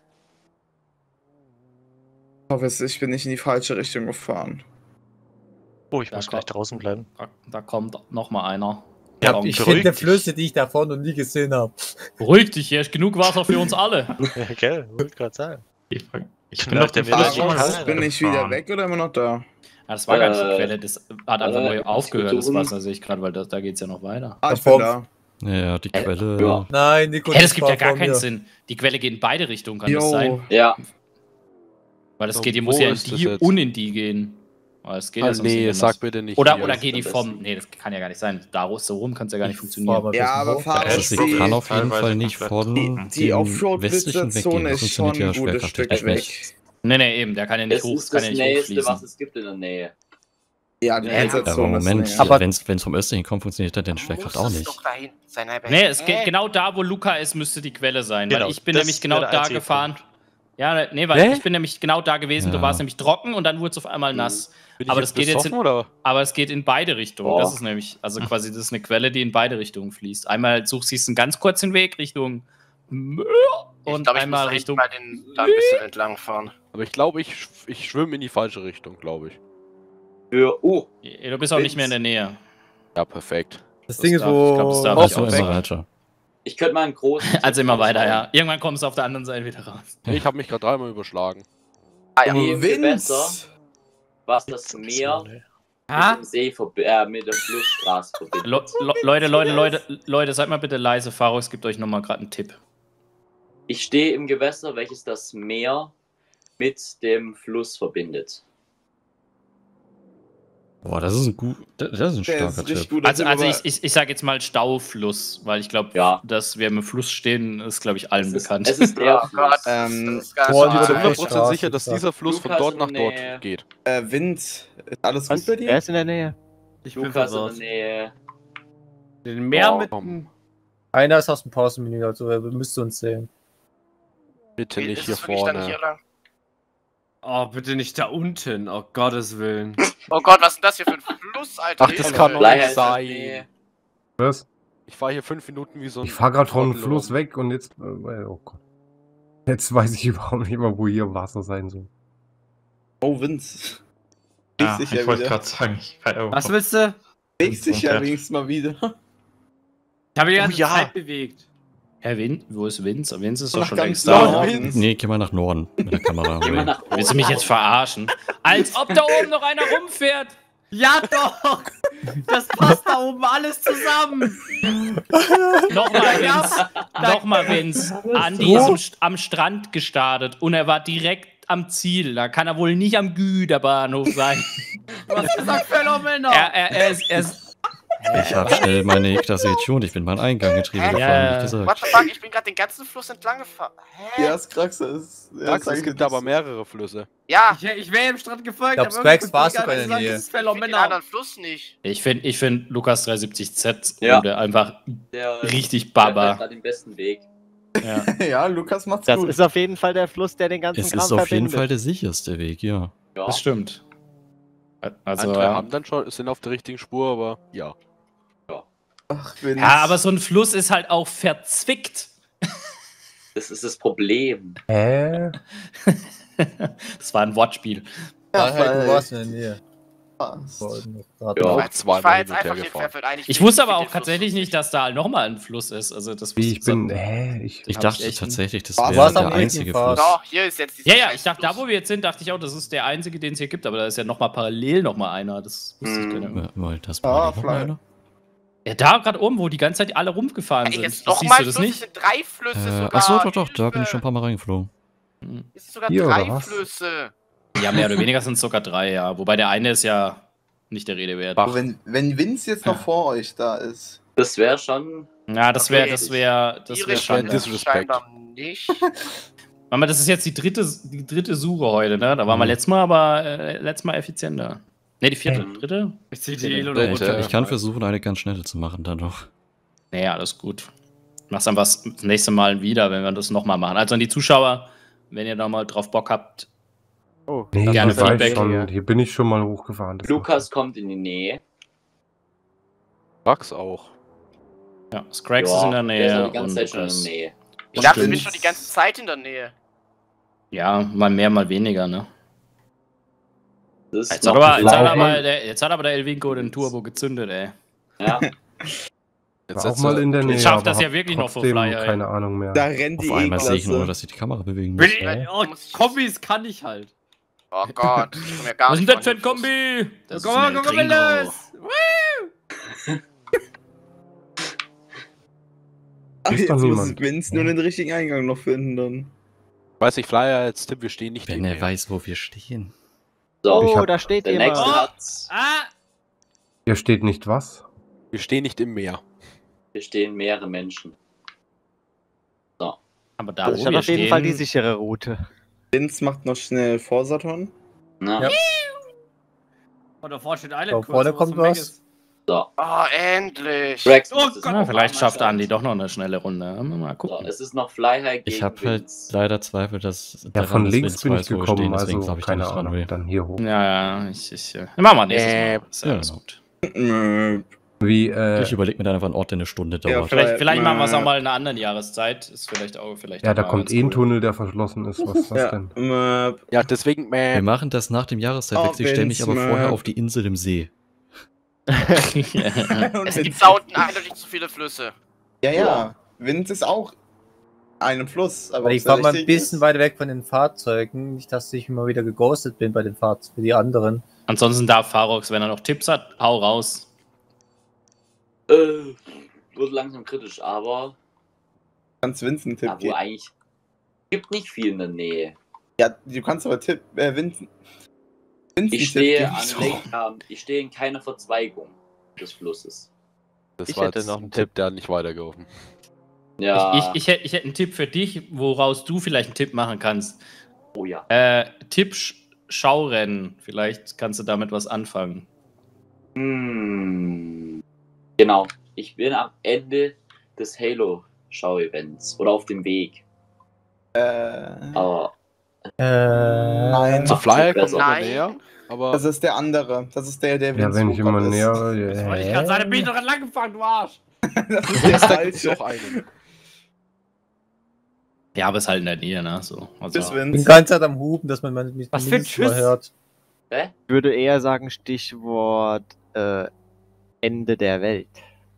hoffe, es- ich bin nicht in die falsche Richtung gefahren. Oh, ich Da muss kommt- gleich draußen bleiben. Da, da kommt noch mal einer. Ja, Komm, ich beruhig finde dich. Flüsse, die ich davor noch nie gesehen habe. Beruhig dich, hier ist genug Wasser für uns alle. Ja, gell, wollte gerade sagen. Ich, ich Knallt bin doch der den mir Fluss das schon nicht mal rein? Bin ich wieder gefahren. weg oder immer noch da? Ja, das war gar nicht die Äh, Quelle, das hat einfach äh, neu aufgehört, das versuchen- Wasser, sehe ich gerade, weil da, da geht es ja noch weiter. Ah, ich Davor- bin da. Ja, ja, die Äh, Quelle. ja. Nein, Nico, Hä, das gibt war ja gar vor keinen mir. Sinn. Die Quelle geht in beide Richtungen, kann das Jo. sein? Ja, Weil das So, geht, die wo muss ja in ist das die jetzt? und in die gehen. Aber das geht Ah, ja sonst nicht nee, anders. sag bitte nicht. Oder, hier. oder geht die das vom. Beste. Nee, das kann ja gar nicht sein. Da so rum kann es ja gar nicht Ich funktionieren. fahr mal ein Ja, bisschen aber hoch. fahr Ja, ich sie Also ich kann die, auf jeden teilweise Fall nicht komplett von die, dem die westlichen Offroad-Blitzerzone weggehen. Das ist schon funktioniert ja ein gutes Stück schwerkrafttechnisch weg. nicht. Nee, nee, eben, der kann ja nicht Das hoch, ist kann das ja nicht Nächste, hochfließen. was es gibt in der Nähe. Ja, die Ja, Ja, Einsatzzone aber ist Moment, näher. Aber- wenn es vom östlichen kommt, funktioniert dann der Schwerkraft auch Muss es nicht. doch dahin sein, aber- Nee, es Hä? geht genau da, wo Luca ist, müsste die Quelle sein. Genau, weil ich bin das nämlich genau wäre der da einzige gefahren. Ja, nee, weil Nee? ich bin nämlich genau da gewesen. Ja. Du warst nämlich trocken und dann wurde es auf einmal Mhm. nass. Bin Aber ich das jetzt geht jetzt besoffen, in, oder? aber es geht in beide Richtungen. Boah. Das ist nämlich, also quasi, das ist eine Quelle, die in beide Richtungen fließt. Einmal suchst du einen ganz kurzen Weg Richtung Möhr Ich und glaube, ich einmal muss Richtung. mal den, da ein bisschen entlang fahren. Aber ich glaube, ich, sch- ich schwimme in die falsche Richtung, glaube ich. Für. Oh, Ja, Du bist auch nicht mehr in der Nähe. Ja, perfekt. Das Ding ist, darf- ich glaub, das wo. darf Also auch immer sein. weiter. ich könnte mal einen großen. Also immer Tipp weiter, raushauen. ja. Irgendwann kommst du auf der anderen Seite wieder raus. Ich habe mich gerade dreimal überschlagen. Ah ja. Nee, im Vince! Gewässer, was das Meer mit dem See verbi- äh, mit der Flussstraße verbindet. Le Le Leute, Leute, Leute, Leute, seid mal bitte leise. Faros gibt euch nochmal gerade einen Tipp. Ich stehe im Gewässer, welches das Meer mit dem Fluss verbindet. Boah, das ist ein gut, das ist ein Der starker ist richtig Tipp. gut. Also, also aber- ich, ich, ich sage jetzt mal Staufluss, weil ich glaube, Ja. dass wir im Fluss stehen, ist, glaube ich, allen Es ist, bekannt. es ist der Oh Gott, Fluss. Ähm, das ist ganz Boah, Ich bin die zu Ah, hundert Prozent Straße, sicher, dass klar. dieser Fluss von Lukas dort in nach der dort Nähe. geht. Äh, Vince, ist alles gut bei dir? Er ist in der Nähe. Ich bin Lukas in der verwirrt. Nähe. Den Meer Oh, mit komm. dem. Einer ist aus dem Pausenmenü, also er müsste uns sehen. Bitte Ist nicht es hier wirklich dann vorne. hier lang? Oh, bitte nicht da unten. Oh Gottes Willen. Oh Gott, was ist denn das hier für ein Fluss, Alter? Ach, das Hilfe. kann doch Bleier nicht ist in der sein. Nähe. Was? Ich fahre hier fünf Minuten wie so ein. Ich fahre gerade vom Trottel Fluss rum. weg und jetzt. Äh, oh Gott. Jetzt weiß ich überhaupt nicht mehr, wo hier Wasser sein soll. Oh, Vince. Ja, Bewegt sich ich ja wollte wieder. gerade sagen, ich war irgendwo. Was willst du? Bewegt sich ja Umfährt. wenigstens mal wieder. Ich habe die ganze Oh ja. Zeit bewegt. Herr Vin, wo ist Vince? Vince ist doch Nach schon ganz längst Norden. da. Vince. Nee, geh mal nach Norden mit der Kamera. Geh mal nach Willst du mich jetzt verarschen? Als ob da oben noch einer rumfährt. Ja doch! Das passt da oben alles zusammen! Nochmal, Vince. Nochmal, Vince. An diesem, St- am Strand gestartet und er war direkt am Ziel. Da kann er wohl nicht am Güterbahnhof sein. Du hast gesagt Phänomenal! Er, er, er ist, er ist Ich habe schnell meine Yggdrasil und ich bin meinen Eingang getrieben Hä? gefahren, Ja. wie gesagt. What the fuck, ich bin gerade den ganzen Fluss entlang gefahren. Hä? Ja, das Kraxe ist. Ja, Max, das es gibt aber mehrere Flüsse. Ja, Ich, ich wäre im Strand gefolgt, Ich glaub, aber Sprax irgendwie warst du hat bei der gesagt, Nähe. Das ist ich find den phänomenal. anderen Fluss nicht. Ich finde ich find Lukas dreihundertsiebzig Z Ja. der einfach Der richtig der fährt Baba. gerade den besten Weg. Ja. Ja, Lukas macht's Das gut. ist auf jeden Fall der Fluss, der den ganzen Es Kram ist auf jeden verbindet. Fall der sicherste Weg, ja. Ja. Das stimmt. Also, Andere ja. haben dann schon, sind auf der richtigen Spur, aber ja. Ach, Vince. ja, aber so ein Fluss ist halt auch verzwickt. Das ist das Problem. Hä? Das war ein Wortspiel. Ja, Ja, hey, du weil- warst in der Nähe. Was? Wollten noch Ja. grad- Auch Ich zweimal war hin jetzt und her einfach den gefahren. Pfeffer eigentlich. Ich wusste aber den auch Fluss tatsächlich nicht. nicht, dass da nochmal ein Fluss ist. Also das Wie, wusste ich bin. so- Hä? Ich. Ich Hab dachte ich echt tatsächlich, das Warst- wäre warst am der einzige richtigen Pfad. Fluss. Doch, hier ist jetzt dieser Ja, ja, scheiß ich dachte, da Fluss. wo wir jetzt sind, dachte ich auch, das ist der einzige, den es hier gibt, aber da ist ja nochmal parallel nochmal einer. Das wusste ich Mhm. gar nicht. Ja, Mal, das Ah, war noch Fly. mal einer. Ja, da gerade oben, wo die ganze Zeit alle rumgefahren Ey, sind. jetzt Das, siehst nochmal du das Fluss, es nicht? sind drei Flüsse Äh, sogar. achso, doch, doch, da bin ich Hilfe. schon ein paar Mal reingeflogen. Es sind sogar Hier, drei oder was? Flüsse. Ja, mehr oder weniger sind es sogar drei, ja. Wobei der eine ist ja nicht der Rede wert. Oh, wenn, wenn Vince jetzt noch vor euch da ist. Das wäre schon. Ja, das wäre, Okay. das wäre, das Die wäre Richtung Schande. Disrespect. scheinbar nicht. Mama, das ist jetzt die dritte, die dritte Suche heute, ne? Da waren wir Mhm. letztes Mal aber äh, letztes Mal effizienter. Ne, die vierte, Mhm. dritte? Ich zieh die Elo Ich, runter. ich kann versuchen, eine ganz schnelle zu machen, dann noch. Nee, alles gut. Mach's dann was das nächste Mal wieder, wenn wir das nochmal machen. Also an die Zuschauer, wenn ihr da mal drauf Bock habt. Oh, Nee, Gerne hier, war ich Feedback. schon, hier bin ich schon mal hochgefahren. Das Lukas kommt in die Nähe. Max auch. Ja, Scrags Ja, ist in der Der ist ja Nähe. die ganze und Zeit schon in Lukas. der Nähe. Ich dachte, ich bin Vince- schon die ganze Zeit in der Nähe. Ja, mal mehr, mal weniger, ne? Das ist Jetzt hat, noch aber, jetzt, hat Auch aber mal- der, jetzt hat aber der Elvinko den Turbo gezündet, ey. Ja. Jetzt war auch setzt mal er- in der Nähe. Jetzt schafft das aber ja hab wirklich noch vor trotzdem Flyer, ey. keine Ahnung mehr. Da rennt die Auf einmal sehe ich nur, E-Klasse. dass ich die Kamera bewegen Bin muss. ich, Hä? oh, Kombis kann ich halt. Oh Gott, ich komm ja gar Was ist nicht denn das für von ein dem Fluss. Kombi? Das Komm mal, ein komm mal Gringo. los! Ach, Ist jetzt doch muss niemand. Vince nur den richtigen Eingang noch finden dann. Weiß ich, Flyer als Tipp, wir stehen nicht Wenn im er Meer. weiß, wo wir stehen. So, Ich Oh, hab- da steht der jemand. nächste Oh. hat's. Ah! Hier steht nicht was. Wir stehen nicht im Meer. Hier stehen mehrere Menschen. Aber da, Das wo ist aber wir auf jeden Fall die stehen, sichere Route. Vince macht noch schnell vor Saturn. Na. Ja. Und davor steht Island Da vorne kurz, kommt was was. So. Oh, endlich. Rex Oh muss es Gott. noch Ja, vielleicht einmal schafft schaffen. Andi doch noch eine schnelle Runde. Mal So, gucken. es ist noch Fly High gegen Ich habe halt Vince. leider Zweifel, dass Ja, daran, von dass links Vince bin ich weiß, wo wir gekommen, stehen, deswegen also glaube ich, keine dass ich dran Ahnung. will. Dann hier hoch. Ja, ja, ich, ich äh, machen wir nächstes Äh, Mal. Ist ja ja, alles genau. gut. Nö. Wie, äh, Ich überlege mir dann einfach einen Ort, der eine Stunde Ja, dauert. Vielleicht, vielleicht machen wir es Äh, auch mal in einer anderen Jahreszeit. Ist vielleicht auch vielleicht ja, auch da mal kommt ganz eh ein cool. Tunnel, der verschlossen ist. Was ist das Ja, denn? Möp. Ja, deswegen, Wir meh. machen das nach dem Jahreszeitwechsel. Ich stelle mich Vince, aber vorher Map. auf die Insel im See. Und Es gibt Vince- da unten eindeutig zu viele Flüsse. Ja, ja. Ja. Wind ist auch ein Fluss. Aber Aber ich ob's da war mal ein richtig bisschen ist- weiter weg von den Fahrzeugen. Nicht, dass ich immer wieder geghostet bin bei den Fahrzeugen für die anderen. Ansonsten darf Farox, wenn er noch Tipps hat, hau raus. Äh, wird langsam kritisch, aber Kannst Vince einen Tipp ja, wo geben. eigentlich gibt nicht viel in der Nähe. Ja, du kannst aber Tipp, äh, Vince. Vince Ich einen Tipp stehe geben. an So. Lake, ähm, ich stehe in keiner Verzweigung des Flusses. Das Ich war hätte jetzt noch ein einen Tipp, der hat nicht weitergeholfen. Ja. Ich, ich, ich, hätte, ich hätte einen Tipp für dich, woraus du vielleicht einen Tipp machen kannst. Oh ja. Äh, Tipp Sch- Schaurennen. Vielleicht kannst du damit was anfangen. Hm. Genau. Ich bin am Ende des Halo-Schau-Events oder auf dem Weg. Äh, Aber Äh, Nein. Zu Flyer kommt besser. noch mal Nein. näher, aber das ist der andere. Das ist der, der Ja, Vince wenn ich immer Hochkant ist. näher. Das wollte ich gerade sagen, da bin ich doch lang gefahren, du Arsch. Das ist der da gibt's falsche. noch einen. Ja, aber ist halt in der Nähe, ne? So. Also, Tschüss, ich bin Vince. ganz Zeit am Hupen, dass man mich mich Was für ein mindestens mal Tschüss? hört. Hä? Ich würde eher sagen, Stichwort äh, Ende der Welt.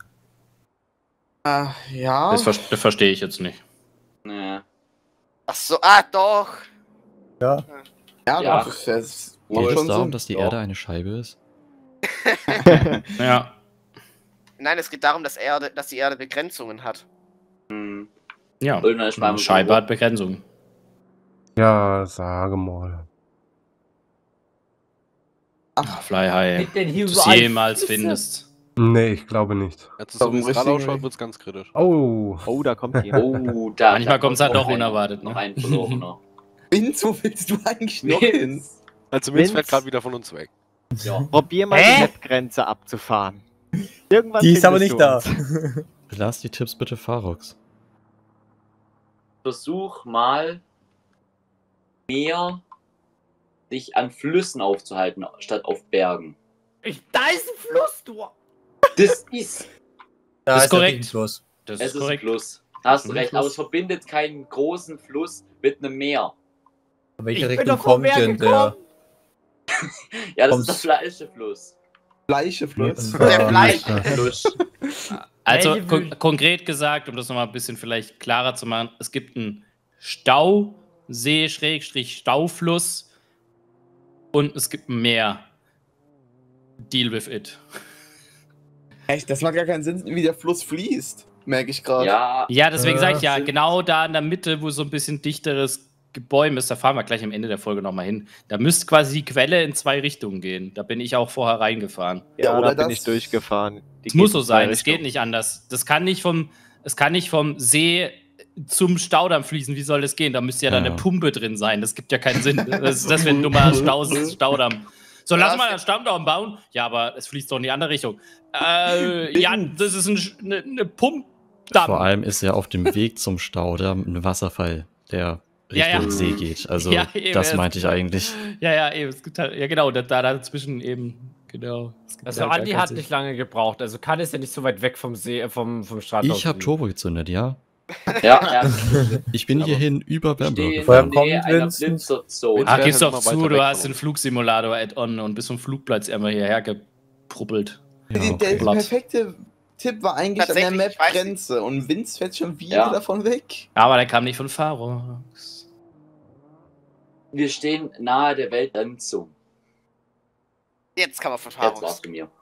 Ah, ja. das, ver das verstehe ich jetzt nicht. Ja. Ach so, ah, doch. Ja, Ja. doch. Das Geht macht es schon darum, Sinn. dass die Ja. Erde eine Scheibe ist? Ja. Nein, es geht darum, dass, Erde, dass die Erde Begrenzungen hat. Hm. Ja. Irgendwann ist mal Eine Scheibe hat Begrenzung. Ja, sage mal. Ach, Fly High. Mit den Ob hier du es überall jemals Flüsse. findest. Nee, ich glaube nicht. Jetzt so wie es Auf dem gerade richtigen ausschaut, Weg. wird's ganz kritisch. Oh. Oh, da kommt jemand. Oh, da. Manchmal da kommt es halt noch doch ein- unerwartet, Noch ne? ein verlorener. Vince, wo willst du eigentlich noch hin? Also Vince Vince? fährt gerade wieder von uns weg. Ja. Probier mal Hä? die Map-Grenze abzufahren. Irgendwann Die ist aber findest nicht du da. uns. Lass die Tipps bitte Farox. Versuch mal mehr dich an Flüssen aufzuhalten, statt auf Bergen. Ich, da ist ein Fluss, du. Das ist. Da Das ist der korrekt. Gegenfluss. Das Es ist ist ein korrekt. Fluss. Da hast du Das ist ein recht, Fluss. aber es verbindet keinen großen Fluss mit einem Meer. Welche Ich bin Richtung doch vom kommt Meer denn der? gekommen. Ja, das Kommst- ist der Fleischefluss. Fleischefluss. Der Fleisch. Fluss. Also Welche kon Wü- konkret gesagt, um das nochmal ein bisschen vielleicht klarer zu machen, es gibt einen Stausee, Schrägstrich Staufluss und es gibt ein Meer. Deal with it. Echt, das macht gar keinen Sinn, wie der Fluss fließt. Merke ich gerade. Ja, Ja, deswegen Äh, sage ich ja, sind- genau da in der Mitte, wo so ein bisschen dichteres Gebäude ist, da fahren wir gleich am Ende der Folge nochmal hin. Da müsste quasi die Quelle in zwei Richtungen gehen. Da bin ich auch vorher reingefahren. Ja, oder da bin das- ich durchgefahren. Die Es muss geht so in zwei sein, es geht Richtungen. nicht anders. Das kann nicht vom, es kann nicht vom See zum Staudamm fließen. Wie soll das gehen? Da müsste ja dann Ja. eine Pumpe drin sein. Das gibt ja keinen Sinn. Das, das wäre ein dummer Stau Staudamm. So, lass mal einen Staudamm bauen. Ja, aber es fließt doch in die andere Richtung. Äh, ja, das ist ein, Sch- eine, eine Pumpdamm. Vor allem ist ja auf dem Weg zum Staudamm ein Wasserfall, der Ja, Richtung ja. See geht. Also Ja, eben, das es- meinte ich eigentlich. Ja, ja, eben. Es gibt halt, ja, genau, da, da dazwischen eben, genau. Es gibt Also halt gar Andi keinen hat Sinn. nicht lange gebraucht. Also kann es ja nicht so weit weg vom See, äh, vom, vom Strand Ich aus habe liegen. Turbo gezündet, ja. ja, ja. Ich bin Aber hierhin über Ich stehe Bamberg in Woher der gefahren. Nähe kommt einer Vincent? Blitzerzone. Ach, Wer gib's ist doch immer zu, weiter du weg hast von den uns? Flugsimulator-Add-on und bist vom Flugplatz immer hierher geprubbelt. Ja, Die- der okay. Blatt. perfekte Tipp war eigentlich an der Tatsächlich, ich weiß Map-Grenze und Vince fährt schon wieder Ja. davon weg. Aber der kam nicht von Farox. Wir stehen nahe der Weltbremsung. Jetzt kann man von Jetzt war's Fahrung. von mir.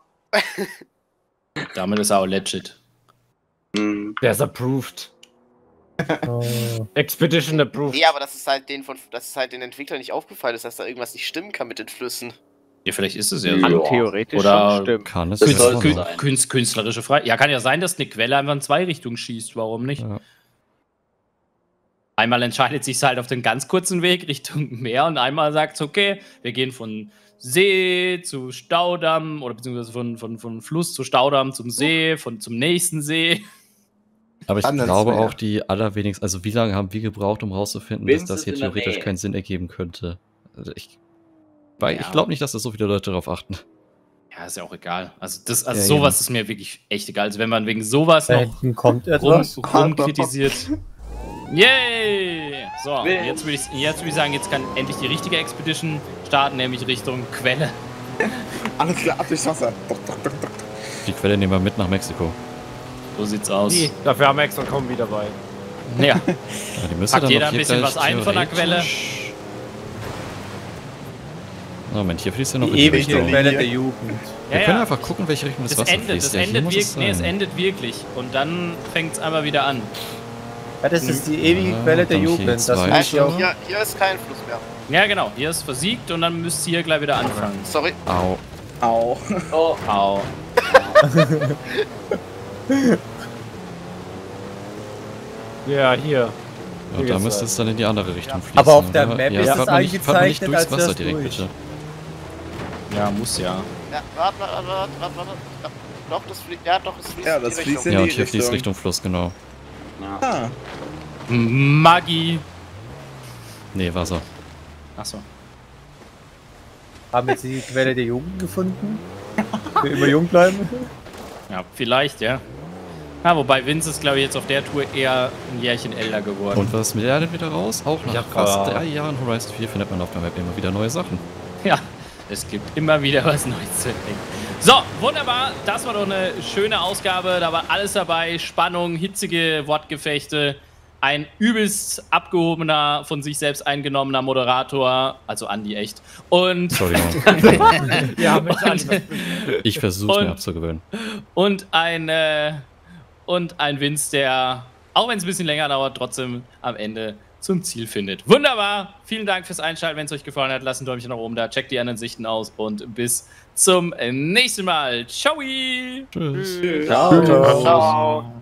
Damit ist er auch legit. Hm. Der ist approved. Oh. Expedition approved. Nee, aber das ist halt den von, das ist halt den Entwicklern nicht aufgefallen ist, dass da irgendwas nicht stimmen kann mit den Flüssen. Ja, vielleicht ist es ja Ja. so. Kann theoretisch Oder schon stimmen. Kann es Das ja soll auch so noch. sein. Künst, künstlerische Freiheit. Ja, kann ja sein, dass eine Quelle einfach in zwei Richtungen schießt. Warum nicht? Ja. einmal entscheidet sich halt auf den ganz kurzen Weg Richtung Meer und einmal sagt es, okay, wir gehen von See zu Staudamm oder beziehungsweise von, von, von Fluss zu Staudamm zum See, von zum nächsten See. Aber ich Anders glaube mehr. auch, die allerwenigsten, also wie lange haben wir gebraucht, um rauszufinden, Vince dass das hier ist in der theoretisch Nähe. keinen Sinn ergeben könnte. Also ich, weil Ja. ich glaube nicht, dass da so viele Leute darauf achten. Ja, ist ja auch egal. Also, das, also Ja, sowas eben. ist mir wirklich echt egal. Also wenn man wegen sowas Da noch hinten kommt rum, etwas. rumkritisiert. Yay! So, Vince. jetzt würde ich, jetzt würd ich sagen, jetzt kann endlich die richtige Expedition starten, nämlich Richtung Quelle. Alles klar, ab durchs Wasser. Doch, doch, doch, doch. Die Quelle nehmen wir mit nach Mexiko. So sieht's aus. Nie. Dafür haben wir extra kaum wieder bei. Ja. Ja, die müsste Packt dann jeder doch ein hier bisschen gleich was ein von der Quelle? theoretisch- Moment, hier fließt ja noch Die in die ewige Richtung. Quelle der Jugend. Wir Ja, können ja. einfach gucken, welche Richtung das, Das Wasser endet, fließt. das Ja, hier endet muss wirklich. es Nee, es sein. endet wirklich. Und dann fängt's einfach wieder an. Ja, das ist die ewige Ja, Quelle der dann hier Jugend. Das zwei. muss ja auch. Hier, hier ist kein Fluss mehr. Ja, genau. Hier ist versiegt und dann müsst ihr hier gleich wieder anfangen. Sorry. Au. Au. Oh, Au. Ja, hier. Ja, Hier da geht's müsste weiter. es dann in die andere Richtung fließen. Aber auf der oder? Map ja, ist fahrt es mal nicht, fahrt mal nicht eingezeichnet, durchs als Wasser wär's direkt, durch. bitte. Ja, muss ja. Ja, warte, warte, warte, warte, warte. Ja, doch, das fließt. Ja, doch, es fließt Ja, in das die fließt Richtung. in Ja, die und hier fließt Richtung. Richtung Fluss, genau. Ah, Magie. Nee, Wasser. Achso. Haben wir jetzt die Quelle der Jugend gefunden? Für immer jung bleiben? Ja, vielleicht, ja. Ja, wobei Vince ist, glaube ich, jetzt auf der Tour eher ein Jährchen älter geworden. Und was mit der denn wieder raus? Auch nach Ja, fast aber- drei Jahren Horizon vier findet man auf der Map immer wieder neue Sachen. Ja, es gibt immer wieder was Neues zu entdecken. So, wunderbar. Das war doch eine schöne Ausgabe. Da war alles dabei. Spannung, hitzige Wortgefechte. Ein übelst abgehobener, von sich selbst eingenommener Moderator. Also Andi, echt. Und, Entschuldigung. Ja, mit und, Ich versuche Und- mir abzugewöhnen. und, ein, äh, und ein Vince, der, auch wenn es ein bisschen länger dauert, trotzdem am Ende zum Ziel findet. Wunderbar. Vielen Dank fürs Einschalten. Wenn es euch gefallen hat, lasst ein Däumchen nach oben da. Checkt die anderen Sichten aus und bis zum nächsten Mal. Ciao. Tschüss. ciao. Ciao.